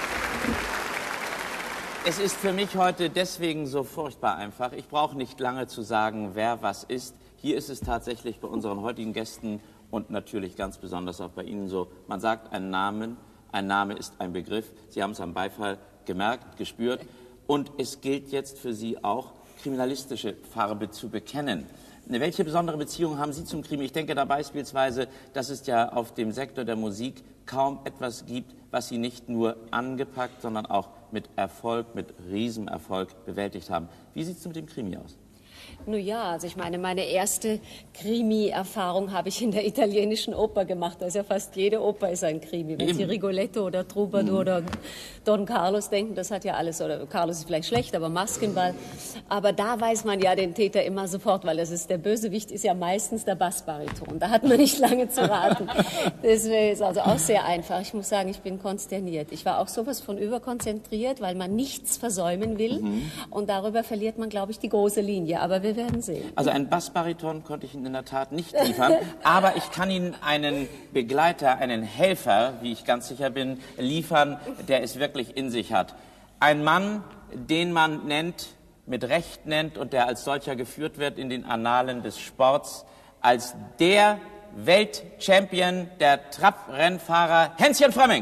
es ist für mich heute deswegen so furchtbar einfach. Ich brauche nicht lange zu sagen, wer was ist. Hier ist es tatsächlich bei unseren heutigen Gästen und natürlich ganz besonders auch bei Ihnen so, man sagt einen Namen, ein Name ist ein Begriff. Sie haben es am Beifall gemerkt, gespürt. Und es gilt jetzt für Sie auch, kriminalistische Farbe zu bekennen. Welche besondere Beziehung haben Sie zum Krimi? Ich denke da beispielsweise, dass es ja auf dem Sektor der Musik kaum etwas gibt, was Sie nicht nur angepackt, sondern auch mit Erfolg, mit Riesenerfolg bewältigt haben. Wie sieht es mit dem Krimi aus? Nun ja, also ich meine, meine erste Krimi-Erfahrung habe ich in der italienischen Oper gemacht. Also ja fast jede Oper ist ein Krimi. Wenn Eben. Sie Rigoletto oder Troubadour mhm. oder Don Carlos denken, das hat ja alles, oder Carlos ist vielleicht schlecht, aber Maskenball. Aber da weiß man ja den Täter immer sofort, weil das ist, der Bösewicht ist ja meistens der Bassbariton. Da hat man nicht lange zu raten. Das ist also auch sehr einfach. Ich muss sagen, ich bin konsterniert. Ich war auch sowas von überkonzentriert, weil man nichts versäumen will. Mhm. Und darüber verliert man, glaube ich, die große Linie. Aber wir werden sehen. Also einen Bassbariton konnte ich Ihnen in der Tat nicht liefern, aber ich kann Ihnen einen Begleiter, einen Helfer, wie ich ganz sicher bin, liefern, der es wirklich in sich hat. Ein Mann, den man nennt, mit Recht nennt und der als solcher geführt wird in den Annalen des Sports, als der Weltchampion der Trabrennfahrer Hänschen Frömming.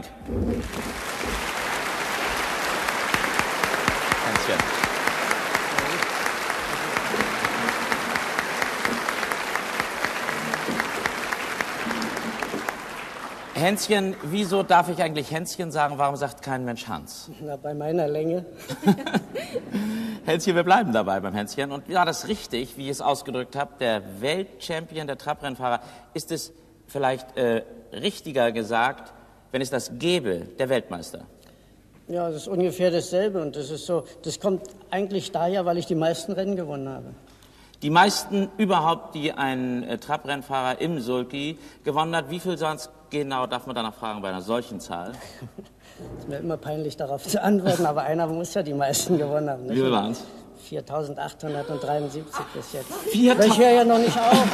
Hänschen. Hänschen, wieso darf ich eigentlich Hänschen sagen? Warum sagt kein Mensch Hans? Na, bei meiner Länge. Hänschen, wir bleiben dabei beim Hänschen. Und ja, das ist richtig, wie ich es ausgedrückt habe, der Weltchampion der Trabrennfahrer. Ist es vielleicht äh, richtiger gesagt, wenn es das gäbe, der Weltmeister? Ja, das ist ungefähr dasselbe. Und das ist so, das kommt eigentlich daher, weil ich die meisten Rennen gewonnen habe. Die meisten überhaupt, die ein äh, Trabrennfahrer im Sulky gewonnen hat, wie viel sollen es genau, darf man danach fragen, bei einer solchen Zahl? Es ist mir immer peinlich, darauf zu antworten, aber einer muss ja die meisten gewonnen haben. Wie viel waren es? viertausendachthundertdreiundsiebzig bis jetzt. viertausend Ich höre ja noch nicht auf.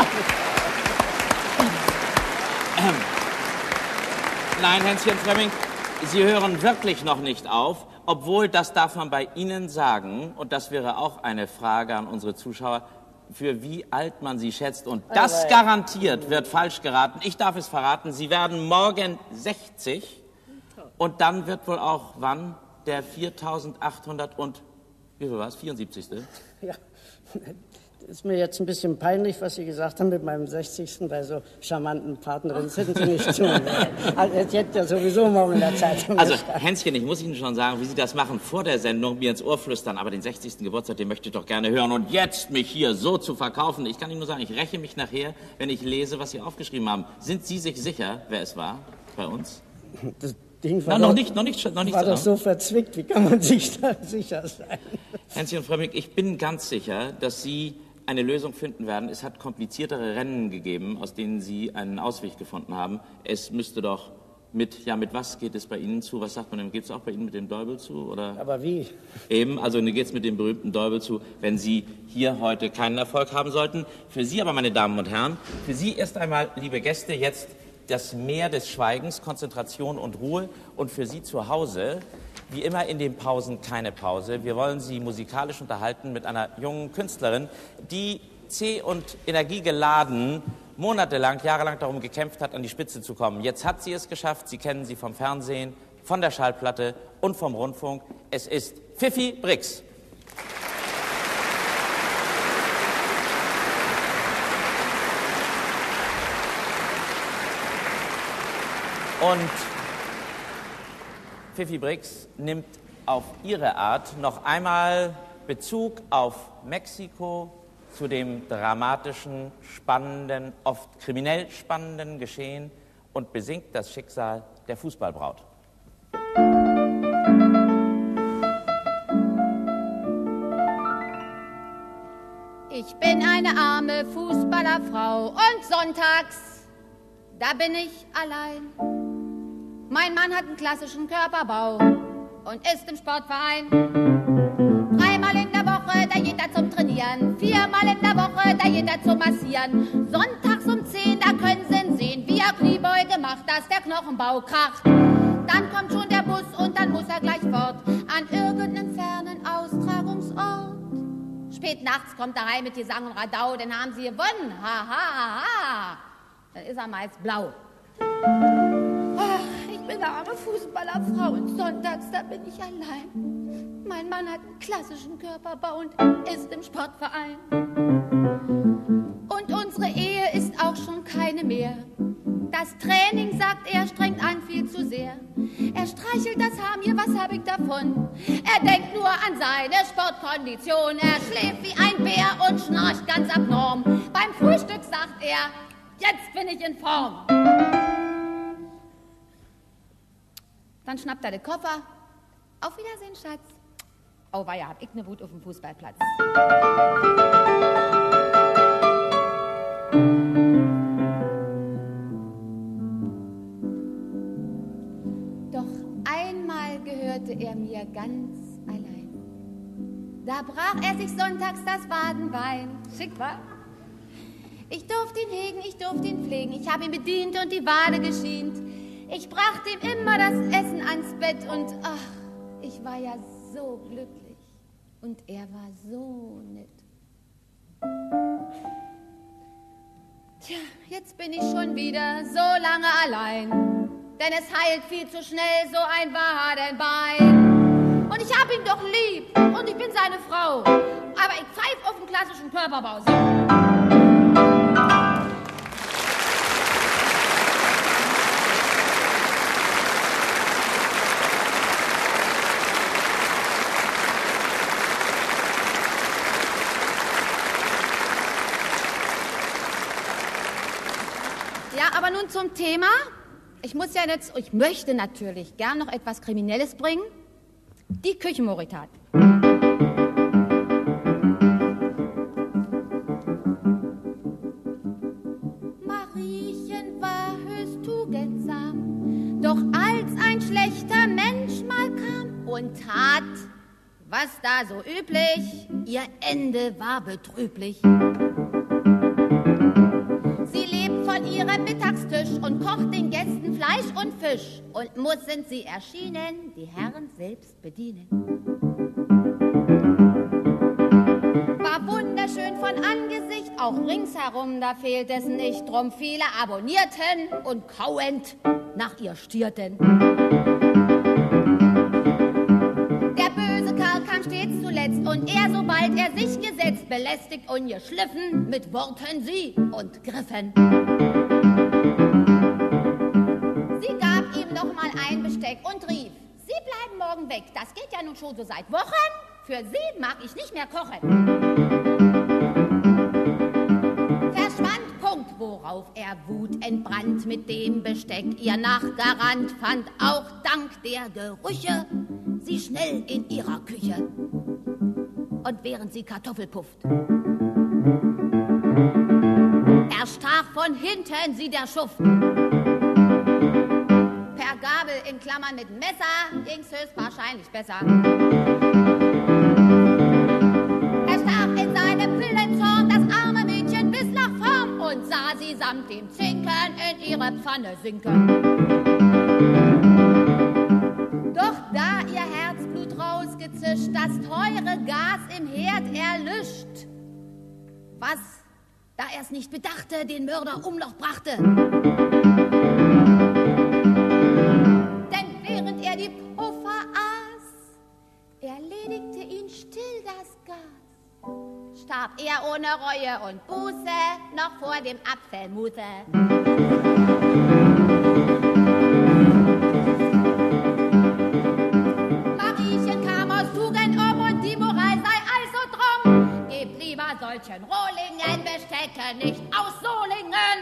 Nein, Hänschen Frömming, Sie hören wirklich noch nicht auf, obwohl, das darf man bei Ihnen sagen, und das wäre auch eine Frage an unsere Zuschauer, für wie alt man Sie schätzt. Und das garantiert wird falsch geraten. Ich darf es verraten, Sie werden morgen sechzig und dann wird wohl auch, wann, der viertausendachthundert und, wie viel war es, vierundsiebzigste Ja, ist mir jetzt ein bisschen peinlich, was Sie gesagt haben mit meinem sechzigsten bei so charmanten Partnerinnen. Das hätten Sie nicht tun. Also, jetzt hätte ja sowieso morgen in der Zeitung. Also, Hänschen, ich muss Ihnen schon sagen, wie Sie das machen vor der Sendung, mir ins Ohr flüstern, aber den sechzigsten Geburtstag, den möchte ich doch gerne hören. Und jetzt mich hier so zu verkaufen, ich kann Ihnen nur sagen, ich räche mich nachher, wenn ich lese, was Sie aufgeschrieben haben. Sind Sie sich sicher, wer es war bei uns? Das Ding war Na, noch doch, nicht, noch nicht, noch nicht. war doch so verzwickt, wie kann man sich da sicher sein? Hänschen Frömming, ich bin ganz sicher, dass Sie eine Lösung finden werden. Es hat kompliziertere Rennen gegeben, aus denen Sie einen Ausweg gefunden haben. Es müsste doch mit, ja, mit was geht es bei Ihnen zu? Was sagt man denn? Geht es auch bei Ihnen mit dem Däubel zu? Oder? Aber wie? Eben, also geht es mit dem berühmten Däubel zu, wenn Sie hier heute keinen Erfolg haben sollten. Für Sie aber, meine Damen und Herren, für Sie erst einmal, liebe Gäste, jetzt das Meer des Schweigens, Konzentration und Ruhe. Und für Sie zu Hause, wie immer in den Pausen keine Pause. Wir wollen Sie musikalisch unterhalten mit einer jungen Künstlerin, die zäh und energiegeladen monatelang, jahrelang darum gekämpft hat, an die Spitze zu kommen. Jetzt hat sie es geschafft. Sie kennen sie vom Fernsehen, von der Schallplatte und vom Rundfunk. Es ist Pfiffi Brix. Und Pfiffi Brix nimmt auf ihre Art noch einmal Bezug auf Mexiko zu dem dramatischen, spannenden, oft kriminell spannenden Geschehen und besingt das Schicksal der Fußballbraut. Ich bin eine arme Fußballerfrau und sonntags, da bin ich allein. Mein Mann hat einen klassischen Körperbau und ist im Sportverein. Dreimal in der Woche, da geht er zum Trainieren. Viermal in der Woche, da geht er zum Massieren. Sonntags um zehn, da können Sie ihn sehen, wie er Kniebeuge macht, dass der Knochenbau kracht. Dann kommt schon der Bus und dann muss er gleich fort an irgendeinen fernen Austragungsort. Spät nachts kommt er heim mit Gesang und Radau, dann haben Sie gewonnen. Ha, ha, ha, ha. Dann ist er meist blau. Ach, ich bin eine arme Fußballerfrau und sonntags, da bin ich allein. Mein Mann hat einen klassischen Körperbau und ist im Sportverein. Und unsere Ehe ist auch schon keine mehr. Das Training, sagt er, strengt an viel zu sehr. Er streichelt das Haar mir, was hab ich davon? Er denkt nur an seine Sportkondition. Er schläft wie ein Bär und schnarcht ganz abnorm. Beim Frühstück sagt er, jetzt bin ich in Form. Dann schnappt er den Koffer. Auf Wiedersehen, Schatz. Oh weia, hab ich ne Wut auf dem Fußballplatz. Doch einmal gehörte er mir ganz allein. Da brach er sich sonntags das Wadenbein. Schick, wa? Ich durfte ihn hegen, ich durfte ihn pflegen. Ich hab ihn bedient und die Wade geschient. Ich brachte ihm immer das Essen ans Bett und ach, ich war ja so glücklich und er war so nett. Tja, jetzt bin ich schon wieder so lange allein, denn es heilt viel zu schnell so ein Wadenbein. Und ich hab ihn doch lieb und ich bin seine Frau, aber ich pfeif auf den klassischen Körperbau. So. Aber nun zum Thema. Ich muss ja jetzt, ich möchte natürlich gern noch etwas Kriminelles bringen. Die Küchenmoritat. Mariechen war höchst tugendsam, doch als ein schlechter Mensch mal kam und tat, was da so üblich, ihr Ende war betrüblich. Von ihrem Mittagstisch und kocht den Gästen Fleisch und Fisch. Und muss sind sie erschienen, die Herren selbst bedienen. War wunderschön von Angesicht, auch ringsherum, da fehlt es nicht drum. Viele abonnierten und kauend nach ihr stierten. Der böse Kerl kam stets zuletzt und er, sobald er sich gesetzt, belästigt und geschliffen mit Worten sie und Griffen. Sie gab ihm noch mal ein Besteck und rief, Sie bleiben morgen weg, das geht ja nun schon so seit Wochen, für Sie mag ich nicht mehr kochen. Verschwand, Punkt, worauf er Wut entbrannt, mit dem Besteck ihr nachgerannt, fand auch dank der Gerüche sie schnell in ihrer Küche. Und während sie Kartoffel pufft, erstach von hinten sie der Schuft. Per Gabel in Klammern mit Messer ging's höchstwahrscheinlich besser. Er stach in seinem Pillenzorn das arme Mädchen bis nach vorn und sah sie samt dem Zinken in ihre Pfanne sinken. Doch da ihr Herzblut rausgezischt, das teure Gas im Herd erlischt, was, da er's nicht bedachte, den Mörder Umloch brachte. Denn während er die Puffer aß, erledigte ihn still das Gas. Starb er ohne Reue und Buße noch vor dem Apfelmuse. Mariechen kam aus Tugend um und die Moral sei also drum. Gebt lieber solchen Rohlingen Bestecke nicht aus Solingen.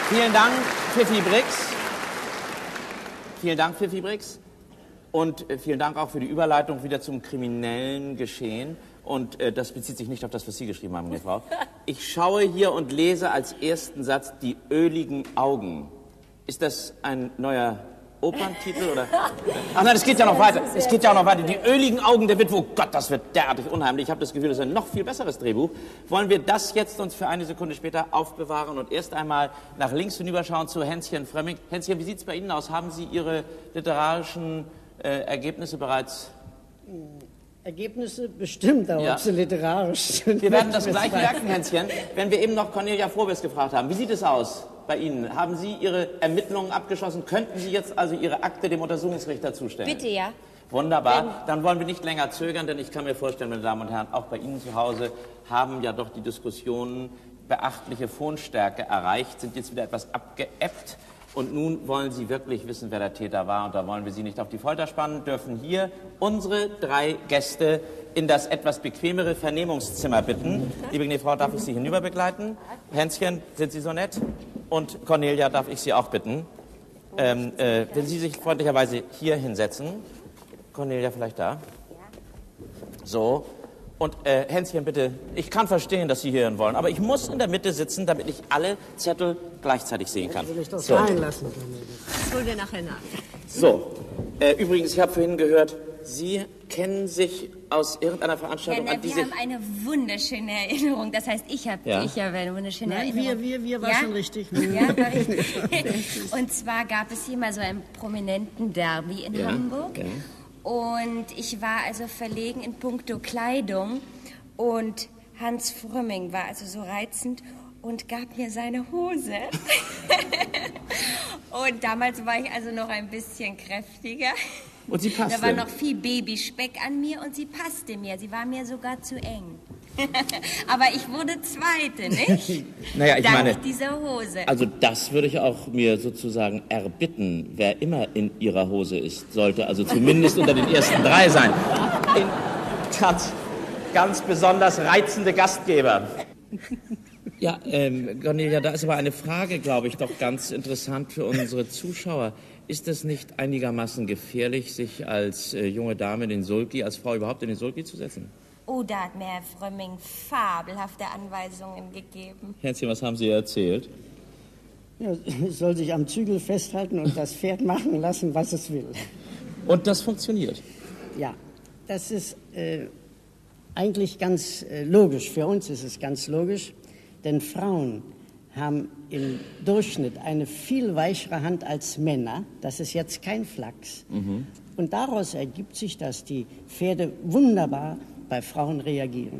Vielen Dank, Pfiffi Brix. Vielen Dank, Pfiffi Brix. Und äh, vielen Dank auch für die Überleitung wieder zum kriminellen Geschehen. Und äh, das bezieht sich nicht auf das, was Sie geschrieben haben, meine Frau. Ich schaue hier und lese als ersten Satz die öligen Augen. Ist das ein neuer Operntitel oder? Ach nein, es geht ja noch weiter. Es geht ja auch noch weiter. Die öligen Augen der Witwe. Oh Gott, das wird derartig unheimlich. Ich habe das Gefühl, das ist ein noch viel besseres Drehbuch. Wollen wir das jetzt uns für eine Sekunde später aufbewahren und erst einmal nach links hinüberschauen zu Hänschen Frömming. Hänschen, wie sieht es bei Ihnen aus? Haben Sie Ihre literarischen äh, Ergebnisse bereits? Ergebnisse bestimmt, aber Ja. ob sie literarisch sind. Wir werden das gleich merken, Hänschen, wenn wir eben noch Cornelia Vorbes gefragt haben. Wie sieht es aus bei Ihnen? Haben Sie Ihre Ermittlungen abgeschlossen? Könnten Sie jetzt also Ihre Akte dem Untersuchungsrichter zustellen? Bitte, ja. Wunderbar. Dann wollen wir nicht länger zögern, denn ich kann mir vorstellen, meine Damen und Herren, auch bei Ihnen zu Hause haben ja doch die Diskussionen beachtliche Phonstärke erreicht, sind jetzt wieder etwas abgeebbt. Und nun wollen Sie wirklich wissen, wer der Täter war. Und da wollen wir Sie nicht auf die Folter spannen, dürfen hier unsere drei Gäste in das etwas bequemere Vernehmungszimmer bitten. Liebe gnädige Frau, darf ich Sie hinüber begleiten? Hänschen, sind Sie so nett? Und Cornelia, darf ich Sie auch bitten? Ähm, äh, wenn Sie sich freundlicherweise hier hinsetzen. Cornelia, vielleicht da? So. Und äh, Hänschen, bitte, ich kann verstehen, dass Sie hier hin wollen, aber ich muss in der Mitte sitzen, damit ich alle Zettel gleichzeitig sehen kann. Will ich das So. reinlassen? Das holen wir nachher nach. So, äh, übrigens, ich habe vorhin gehört, Sie kennen sich aus irgendeiner Veranstaltung Ja, an wir diese... haben eine wunderschöne Erinnerung. Das heißt, ich habe Ja. ich hab eine wunderschöne Nein, Erinnerung. wir, wir, wir war ja? schon richtig. Ja, war richtig. Und zwar gab es hier mal so einen prominenten Derby in Ja, Hamburg. ja. Und ich war also verlegen in puncto Kleidung. Und Hans Frömming war also so reizend und gab mir seine Hose. Und damals war ich also noch ein bisschen kräftiger. Und sie passte. Da war noch viel Babyspeck an mir und sie passte mir. Sie war mir sogar zu eng. Aber ich wurde Zweite, nicht? Naja, ich Dank meine, dieser Hose. also das würde ich auch mir sozusagen erbitten, wer immer in Ihrer Hose ist, sollte also zumindest unter den ersten drei sein. In ganz, ganz besonders reizende Gastgeber. Ja, ähm, Cornelia, da ist aber eine Frage, glaube ich, doch ganz interessant für unsere Zuschauer. Ist es nicht einigermaßen gefährlich, sich als äh, junge Dame in den Sulki, als Frau überhaupt in den Sulki zu setzen? Oh, da hat mir Herr Frömming fabelhafte Anweisungen gegeben. Hänschen, was haben Sie erzählt? Ja, es soll sich am Zügel festhalten und das Pferd machen lassen, was es will. Und das funktioniert? Ja, das ist äh, eigentlich ganz äh, logisch. Für uns ist es ganz logisch, denn Frauen haben im Durchschnitt eine viel weichere Hand als Männer. Das ist jetzt kein Flachs. Mhm. Und daraus ergibt sich, dass die Pferde wunderbar bei Frauen reagieren.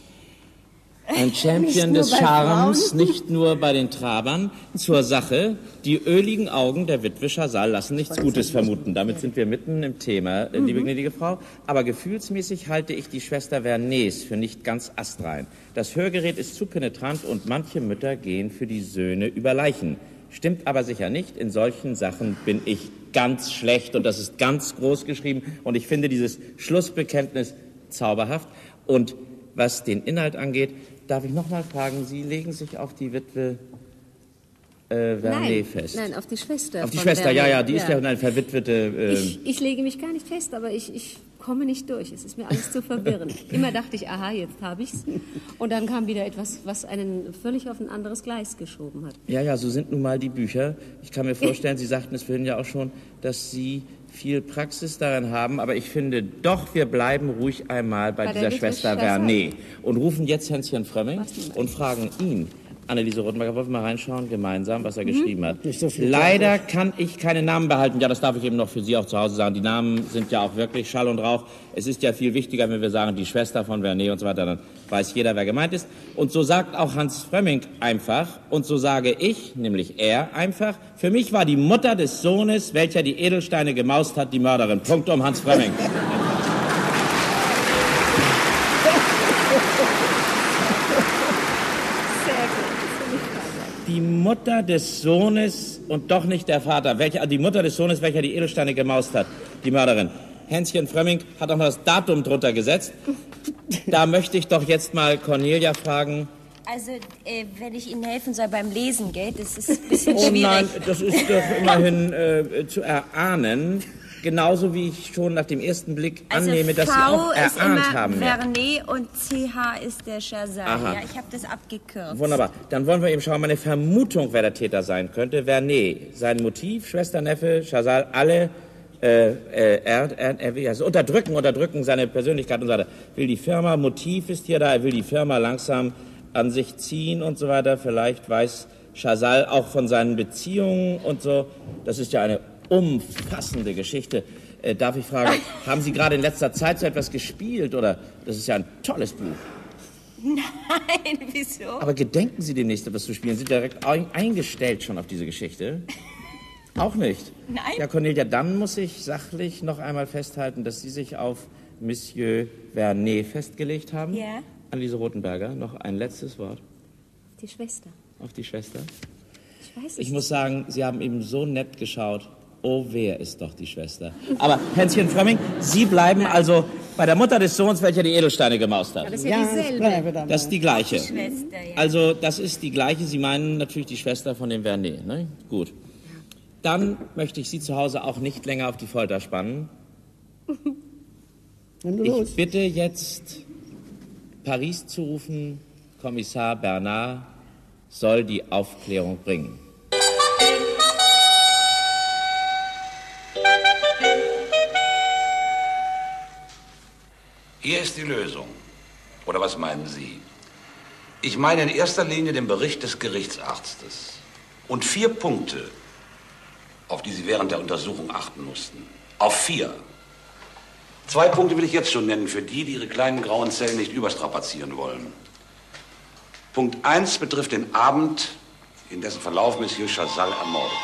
Ein Champion Nicht nur des bei Charmes, Frauen. nicht nur bei den Trabern. Zur Sache, die öligen Augen der Witwe Chazal lassen nichts Gutes vermuten. Damit sind wir mitten im Thema, äh, liebe Mhm. gnädige Frau. Aber gefühlsmäßig halte ich die Schwester Vernes für nicht ganz astrein. Das Hörgerät ist zu penetrant und manche Mütter gehen für die Söhne über Leichen. Stimmt aber sicher nicht. In solchen Sachen bin ich ganz schlecht und das ist ganz groß geschrieben. Und ich finde dieses Schlussbekenntnis zauberhaft. Und was den Inhalt angeht, darf ich noch mal fragen, Sie legen sich auf die Witwe äh, Vernet Nein, fest? nein, auf die Schwester. Auf die von Schwester, ja, Vernet. ja, die ist ja eine verwitwete... Äh, Ich, ich lege mich gar nicht fest, aber ich, ich komme nicht durch. Es ist mir alles zu verwirrend. Immer dachte ich, aha, jetzt habe ich's. Und dann kam wieder etwas, was einen völlig auf ein anderes Gleis geschoben hat. ja, ja, so sind nun mal die Bücher. Ich kann mir vorstellen, Sie sagten es vorhin ja auch schon, dass Sie viel Praxis darin haben, aber ich finde doch, wir bleiben ruhig einmal bei, Bei der dieser Witwe Schwester Chazal. Vernet und rufen jetzt Hänschen Frömming und fragen ihn, Anneliese Rothenberger, wollen wir mal reinschauen, gemeinsam, was er Mhm. geschrieben hat. Nicht so viel Leider kann ich keine Namen behalten. Ja, das darf ich eben noch für Sie auch zu Hause sagen. Die Namen sind ja auch wirklich Schall und Rauch. Es ist ja viel wichtiger, wenn wir sagen, die Schwester von Vernet und so weiter, dann weiß jeder, wer gemeint ist. Und so sagt auch Hans Frömming einfach, und so sage ich, nämlich er einfach, für mich war die Mutter des Sohnes, welcher die Edelsteine gemaust hat, die Mörderin. Punkt um Hans Frömming. Die Mutter des Sohnes und doch nicht der Vater. Welcher, die Mutter des Sohnes, welcher die Edelsteine gemaust hat, die Mörderin. Hänschen Frömming hat auch noch das Datum drunter gesetzt. Da möchte ich doch jetzt mal Cornelia fragen, Also, äh, wenn ich Ihnen helfen soll beim Lesen, gell? Das ist ein bisschen Oh schwierig. nein, das ist doch immerhin äh, zu erahnen. Genauso wie ich schon nach dem ersten Blick Also annehme, dass V Sie auch ist erahnt immer haben. Vernet und C H ist der Chazal. Aha. Ja, ich habe das abgekürzt. Wunderbar. Dann wollen wir eben schauen, meine Vermutung, wer der Täter sein könnte. Vernet, sein Motiv, Schwester, Neffe, Chazal, alle, äh, äh, er, er, er will also unterdrücken, unterdrücken seine Persönlichkeit und so weiter. Will die Firma, Motiv ist hier da, er will die Firma langsam an sich ziehen und so weiter. Vielleicht weiß Chazal auch von seinen Beziehungen und so. Das ist ja eine umfassende Geschichte. Äh, darf ich fragen, haben Sie gerade in letzter Zeit so etwas gespielt? Oder das ist ja ein tolles Buch. Nein, wieso? Aber gedenken Sie demnächst etwas zu spielen? Sind Sie direkt ein, eingestellt schon auf diese Geschichte? Auch nicht? Nein. Ja, Cornelia, dann muss ich sachlich noch einmal festhalten, dass Sie sich auf Monsieur Vernet festgelegt haben. Ja. Anneliese Rothenberger, noch ein letztes Wort Die Schwester. auf die Schwester. Ich weiß es Ich muss sagen, Sie haben eben so nett geschaut. Oh, wer ist doch die Schwester? Aber, Hänschen Frömming, Sie bleiben also bei der Mutter des Sohns, welcher die Edelsteine gemaust hat. Ja, das ist ja, ja dieselbe. Das ist die gleiche. Die Schwester, ja. Also, das ist die gleiche. Sie meinen natürlich die Schwester von dem Vernet, ne? Gut. Dann möchte ich Sie zu Hause auch nicht länger auf die Folter spannen. Ich bitte jetzt, Paris zu rufen. Kommissar Bernard soll die Aufklärung bringen. Hier ist die Lösung. Oder was meinen Sie? Ich meine in erster Linie den Bericht des Gerichtsarztes und vier Punkte, auf die Sie während der Untersuchung achten mussten. Auf vier. Zwei Punkte will ich jetzt schon nennen für die, die ihre kleinen grauen Zellen nicht überstrapazieren wollen. Punkt eins betrifft den Abend, in dessen Verlauf Monsieur Chazal ermordet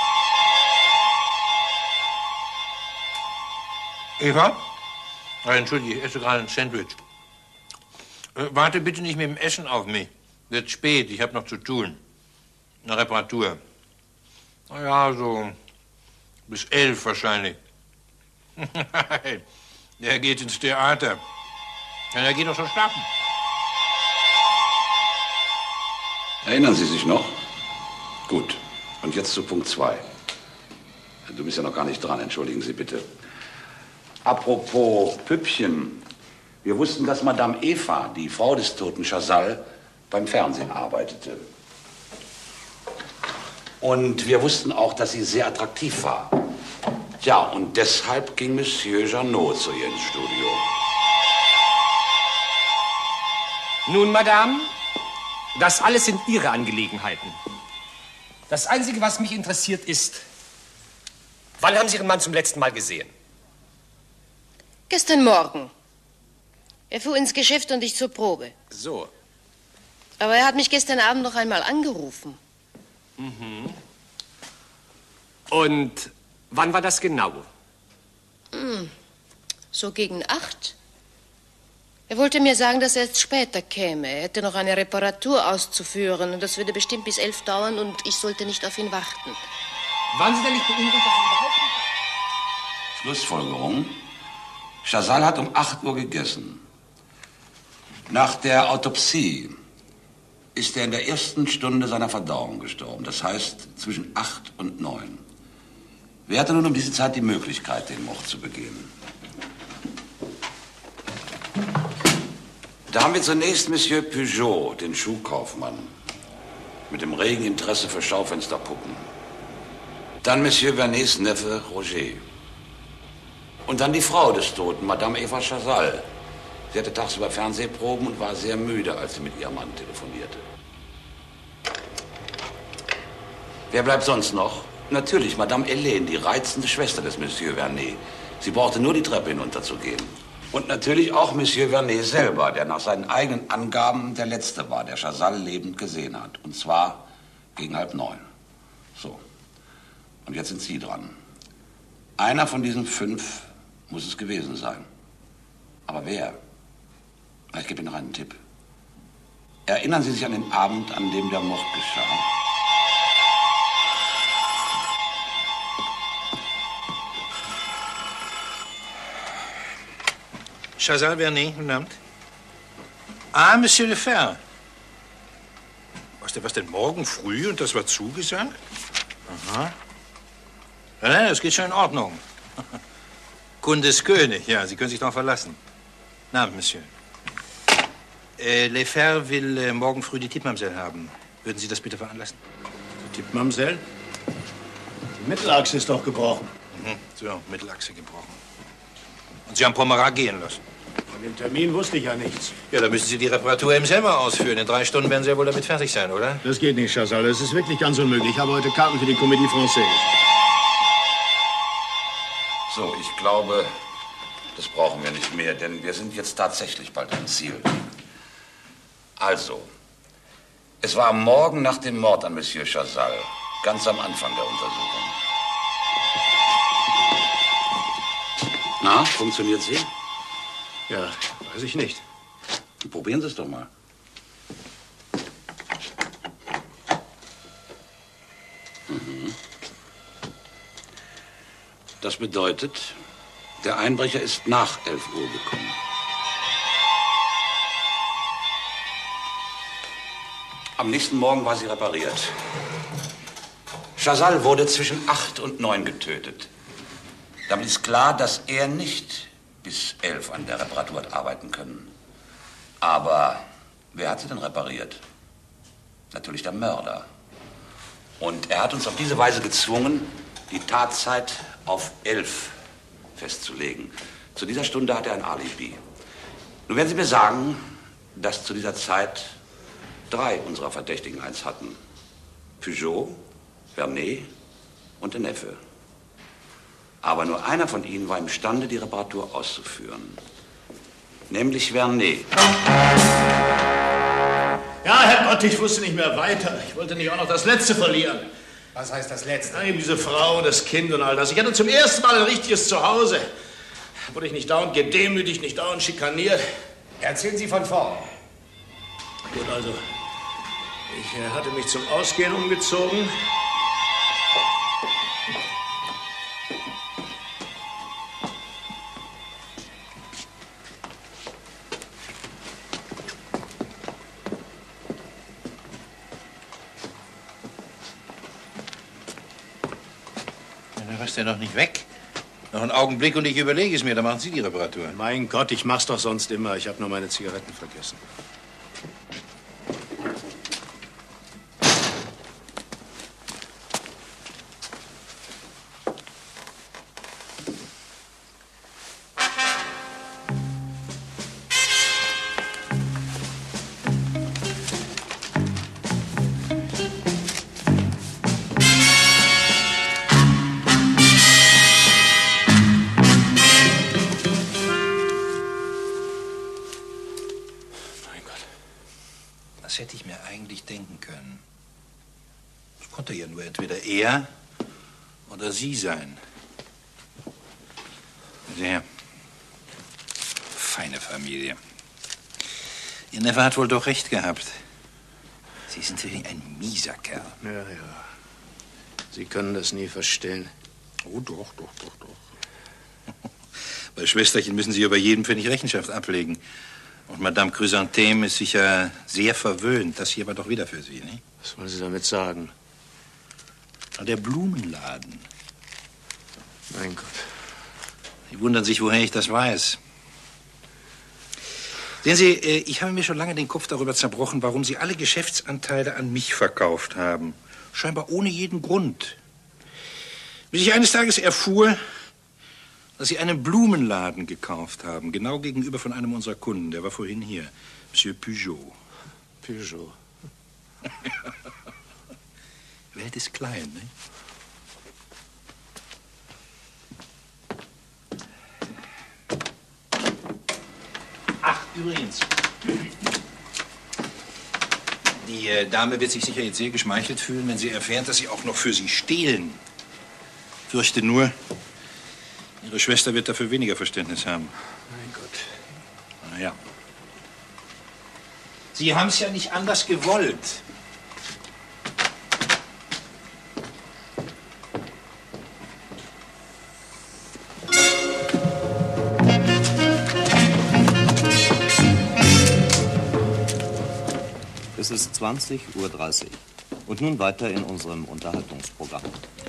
wurde. Eva? Ah, entschuldige, ich esse gerade ein Sandwich. Äh, warte bitte nicht mit dem Essen auf mich. Wird spät, ich habe noch zu tun. Eine Reparatur. Na ja, so bis elf wahrscheinlich. Der geht ins Theater. Ja, der geht doch schon schlafen. Erinnern Sie sich noch? Gut. Und jetzt zu Punkt zwei. Du bist ja noch gar nicht dran, entschuldigen Sie bitte. Apropos Püppchen. Wir wussten, dass Madame Eva, die Frau des toten Chazal, beim Fernsehen arbeitete. Und wir wussten auch, dass sie sehr attraktiv war. Ja, und deshalb ging Monsieur Janot zu ihr ins Studio. Nun, Madame, das alles sind Ihre Angelegenheiten. Das Einzige, was mich interessiert, ist, wann haben Sie Ihren Mann zum letzten Mal gesehen? Gestern Morgen. Er fuhr ins Geschäft und ich zur Probe. So. Aber er hat mich gestern Abend noch einmal angerufen. Mhm. Und wann war das genau? Hm, so gegen acht. Er wollte mir sagen, dass er jetzt später käme. Er hätte noch eine Reparatur auszuführen. Und das würde bestimmt bis elf dauern und ich sollte nicht auf ihn warten. Waren Sie denn nicht beunruhigt, dass Sie überhaupt nicht... Schlussfolgerung. Chazal hat um acht Uhr gegessen. Nach der Autopsie ist er in der ersten Stunde seiner Verdauung gestorben. Das heißt zwischen acht und neun. Wer hatte nun um diese Zeit die Möglichkeit, den Mord zu begehen? Da haben wir zunächst Monsieur Peugeot, den Schuhkaufmann, mit dem regen Interesse für Schaufensterpuppen. Dann Monsieur Vernets Neffe Roger. Und dann die Frau des Toten, Madame Eva Chazal. Sie hatte tagsüber Fernsehproben und war sehr müde, als sie mit ihrem Mann telefonierte. Wer bleibt sonst noch? Natürlich Madame Hélène, die reizende Schwester des Monsieur Vernet. Sie brauchte nur die Treppe hinunterzugehen. Und natürlich auch Monsieur Vernet selber, der nach seinen eigenen Angaben der Letzte war, der Chazal lebend gesehen hat. Und zwar gegen halb neun. So. Und jetzt sind Sie dran. Einer von diesen fünf muss es gewesen sein. Aber wer? Ich gebe Ihnen noch einen Tipp. Erinnern Sie sich an den Abend, an dem der Mord geschah? Chazal Vernet, guten Abend. Ah, Monsieur Lefebvre. Was denn, was denn, morgen früh und das war zugesagt? Aha. Ja, nein, das geht schon in Ordnung. Kunde ist König, ja, Sie können sich darauf verlassen. Na, Monsieur. Äh, Lefebvre will äh, morgen früh die Tippmamsell haben. Würden Sie das bitte veranlassen? Die Tippmamsell? Die Mittelachse ist doch gebrochen. Mhm, so, Mittelachse gebrochen. Und Sie haben Pomerat gehen lassen. Von dem Termin wusste ich ja nichts. Ja, dann müssen Sie die Reparatur eben selber ausführen. In drei Stunden werden Sie ja wohl damit fertig sein, oder? Das geht nicht, Chazal. Das ist wirklich ganz unmöglich. Ich habe heute Karten für die Comédie Française. So, ich glaube, das brauchen wir nicht mehr, denn wir sind jetzt tatsächlich bald am Ziel. Also, es war am Morgen nach dem Mord an Monsieur Chazal, ganz am Anfang der Untersuchung. Na, funktioniert sie? Ja, weiß ich nicht. Probieren Sie es doch mal. Mhm. Das bedeutet, der Einbrecher ist nach elf Uhr gekommen. Am nächsten Morgen war sie repariert. Chazal wurde zwischen acht und neun getötet. Damit ist klar, dass er nicht bis elf an der Reparatur hat arbeiten können. Aber wer hat sie denn repariert? Natürlich der Mörder. Und er hat uns auf diese Weise gezwungen, die Tatzeit auf elf festzulegen. Zu dieser Stunde hat er ein Alibi. Nun werden Sie mir sagen, dass zu dieser Zeit drei unserer Verdächtigen eins hatten. Peugeot, Vernet und der Neffe. Aber nur einer von ihnen war imstande, die Reparatur auszuführen. Nämlich Vernet. Ja, Herrgott, ich wusste nicht mehr weiter. Ich wollte nicht auch noch das Letzte verlieren. Was heißt das Letzte? Nein, diese Frau, das Kind und all das. Ich hatte zum ersten Mal ein richtiges Zuhause. Wurde ich nicht dauernd gedemütigt, nicht dauernd schikaniert. Erzählen Sie von vorn. Gut, also, ich äh, hatte mich zum Ausgehen umgezogen. Ist der noch nicht weg? Noch einen Augenblick und ich überlege es mir, dann machen Sie die Reparatur. Mein Gott, ich mach's doch sonst immer. Ich habe nur meine Zigaretten vergessen. Das hätte ich mir eigentlich denken können. Es konnte ja nur entweder er oder Sie sein. Sehr feine Familie. Ihr Neffe hat wohl doch recht gehabt. Sie sind natürlich ein mieser Kerl. Ja, ja. Sie können das nie verstehen. Oh, doch, doch, doch, doch. Bei Schwesterchen müssen Sie über jeden Pfennig Rechenschaft ablegen. Und Madame Chrysantheme ist sicher sehr verwöhnt. Das hier war doch wieder für Sie, nicht? Was wollen Sie damit sagen? Der Blumenladen. Mein Gott. Sie wundern sich, woher ich das weiß. Sehen Sie, ich habe mir schon lange den Kopf darüber zerbrochen, warum Sie alle Geschäftsanteile an mich verkauft haben. Scheinbar ohne jeden Grund. Bis ich eines Tages erfuhr, dass Sie einen Blumenladen gekauft haben, genau gegenüber von einem unserer Kunden. Der war vorhin hier, Monsieur Peugeot. Peugeot. Welt ist klein, ne? Ach, übrigens. Die äh, Dame wird sich sicher jetzt sehr geschmeichelt fühlen, wenn sie erfährt, dass Sie auch noch für Sie stehlen. Fürchte nur, Ihre Schwester wird dafür weniger Verständnis haben. Mein Gott. Na ja. Sie haben es ja nicht anders gewollt. Grüß Es ist zwanzig Uhr dreißig. Und nun weiter in unserem Unterhaltungsprogramm.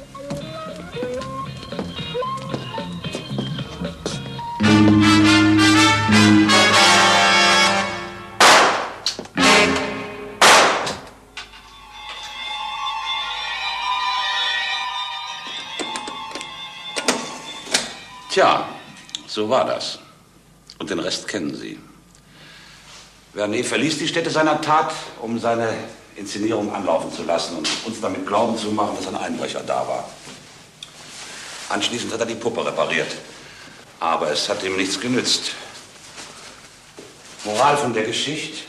Tja, so war das. Und den Rest kennen Sie. Vernet verließ die Stätte seiner Tat, um seine Inszenierung anlaufen zu lassen und uns damit glauben zu machen, dass ein Einbrecher da war. Anschließend hat er die Puppe repariert. Aber es hat ihm nichts genützt. Moral von der Geschichte: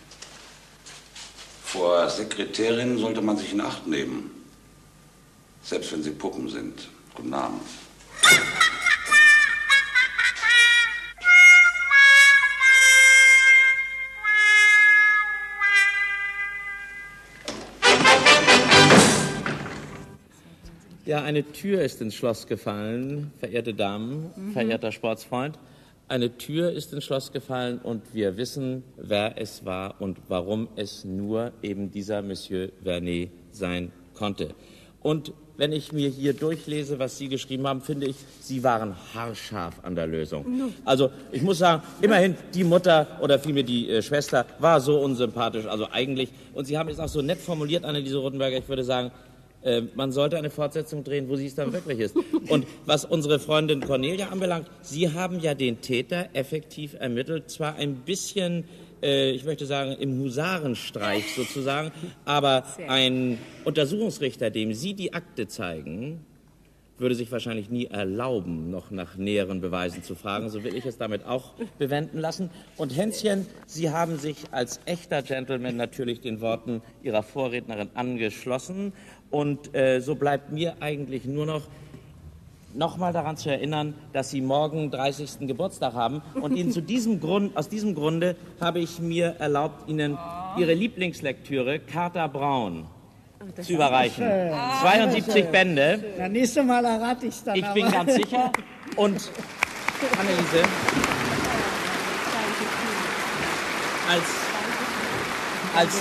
Vor Sekretärinnen sollte man sich in Acht nehmen. Selbst wenn sie Puppen sind. Guten Abend. Ja, eine Tür ist ins Schloss gefallen, verehrte Damen, mhm. verehrter Sportsfreund. Eine Tür ist ins Schloss gefallen und wir wissen, wer es war und warum es nur eben dieser Monsieur Vernet sein konnte. Und wenn ich mir hier durchlese, was Sie geschrieben haben, finde ich, Sie waren haarscharf an der Lösung. Also ich muss sagen, immerhin die Mutter oder vielmehr die äh, Schwester war so unsympathisch, also eigentlich. Und Sie haben es auch so nett formuliert, Anneliese Rothenberger, ich würde sagen, man sollte eine Fortsetzung drehen, wo sie es dann wirklich ist. Und was unsere Freundin Cornelia anbelangt, Sie haben ja den Täter effektiv ermittelt, zwar ein bisschen, äh, ich möchte sagen, im Husarenstreich sozusagen, aber ein Untersuchungsrichter, dem Sie die Akte zeigen, würde sich wahrscheinlich nie erlauben, noch nach näheren Beweisen zu fragen. So will ich es damit auch bewenden lassen. Und Hänschen, Sie haben sich als echter Gentleman natürlich den Worten Ihrer Vorrednerin angeschlossen. Und äh, so bleibt mir eigentlich nur noch, noch mal daran zu erinnern, dass Sie morgen dreißigsten Geburtstag haben. Und Ihnen zu diesem Grund, aus diesem Grunde habe ich mir erlaubt, Ihnen Ihre Lieblingslektüre, Carter Braun, oh, zu überreichen. Ah, zweiundsiebzig Bände. Das nächste Mal errate ich es dann. Ich bin aber. ganz sicher. Und Anneliese, als, als,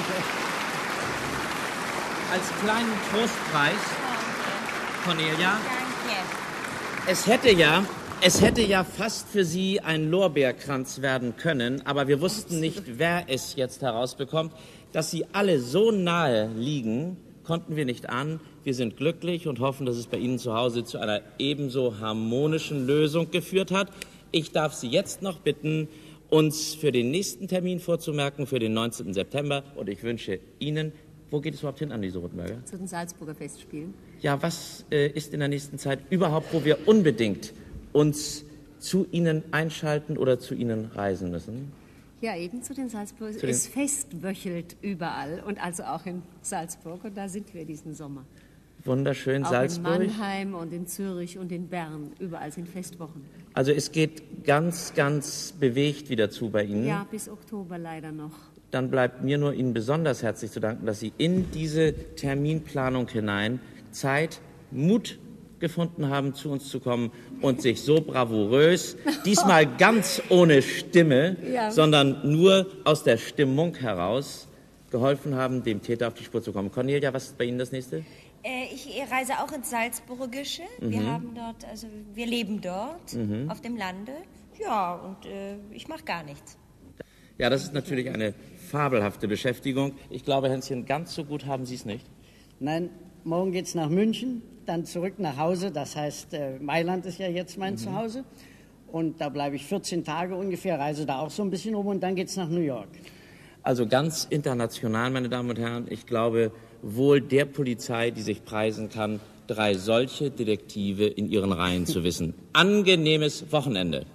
als kleinen Trostpreis, Cornelia, es hätte ja, es hätte ja fast für Sie ein Lorbeerkranz werden können, aber wir wussten nicht, wer es jetzt herausbekommt. Dass Sie alle so nahe liegen, konnten wir nicht ahnen. Wir sind glücklich und hoffen, dass es bei Ihnen zu Hause zu einer ebenso harmonischen Lösung geführt hat. Ich darf Sie jetzt noch bitten, uns für den nächsten Termin vorzumerken, für den neunzehnten September. Und ich wünsche Ihnen, wo geht es überhaupt hin, Anneliese Rothenberger? Zu den Salzburger Festspielen. Ja, was äh, ist in der nächsten Zeit überhaupt, wo wir unbedingt uns zu Ihnen einschalten oder zu Ihnen reisen müssen? Ja, eben zu den Salzburg. Zu den es festwöchelt überall und also auch in Salzburg. Und da sind wir diesen Sommer. Wunderschön, auch Salzburg. In Mannheim und in Zürich und in Bern. Überall sind Festwochen. Also es geht ganz, ganz bewegt wieder zu bei Ihnen. Ja, bis Oktober leider noch. Dann bleibt mir nur Ihnen besonders herzlich zu danken, dass Sie in diese Terminplanung hinein Zeit, Mut gefunden haben, zu uns zu kommen und sich so bravourös, diesmal ganz ohne Stimme, ja. sondern nur aus der Stimmung heraus geholfen haben, dem Täter auf die Spur zu kommen. Cornelia, was ist bei Ihnen das nächste? Äh, ich reise auch ins Salzburgische. Mhm. Wir haben dort, also wir leben dort, mhm. auf dem Lande. Ja, und äh, ich mache gar nichts. Ja, das ist natürlich eine fabelhafte Beschäftigung. Ich glaube, Hänschen, ganz so gut haben Sie es nicht. Nein, morgen geht's nach München, dann zurück nach Hause. Das heißt, äh, Mailand ist ja jetzt mein mhm. Zuhause. Und da bleibe ich vierzehn Tage ungefähr, reise da auch so ein bisschen rum und dann geht's nach New York. Also ganz international, meine Damen und Herren. Ich glaube, wohl der Polizei, die sich preisen kann, drei solche Detektive in ihren Reihen zu wissen. Angenehmes Wochenende.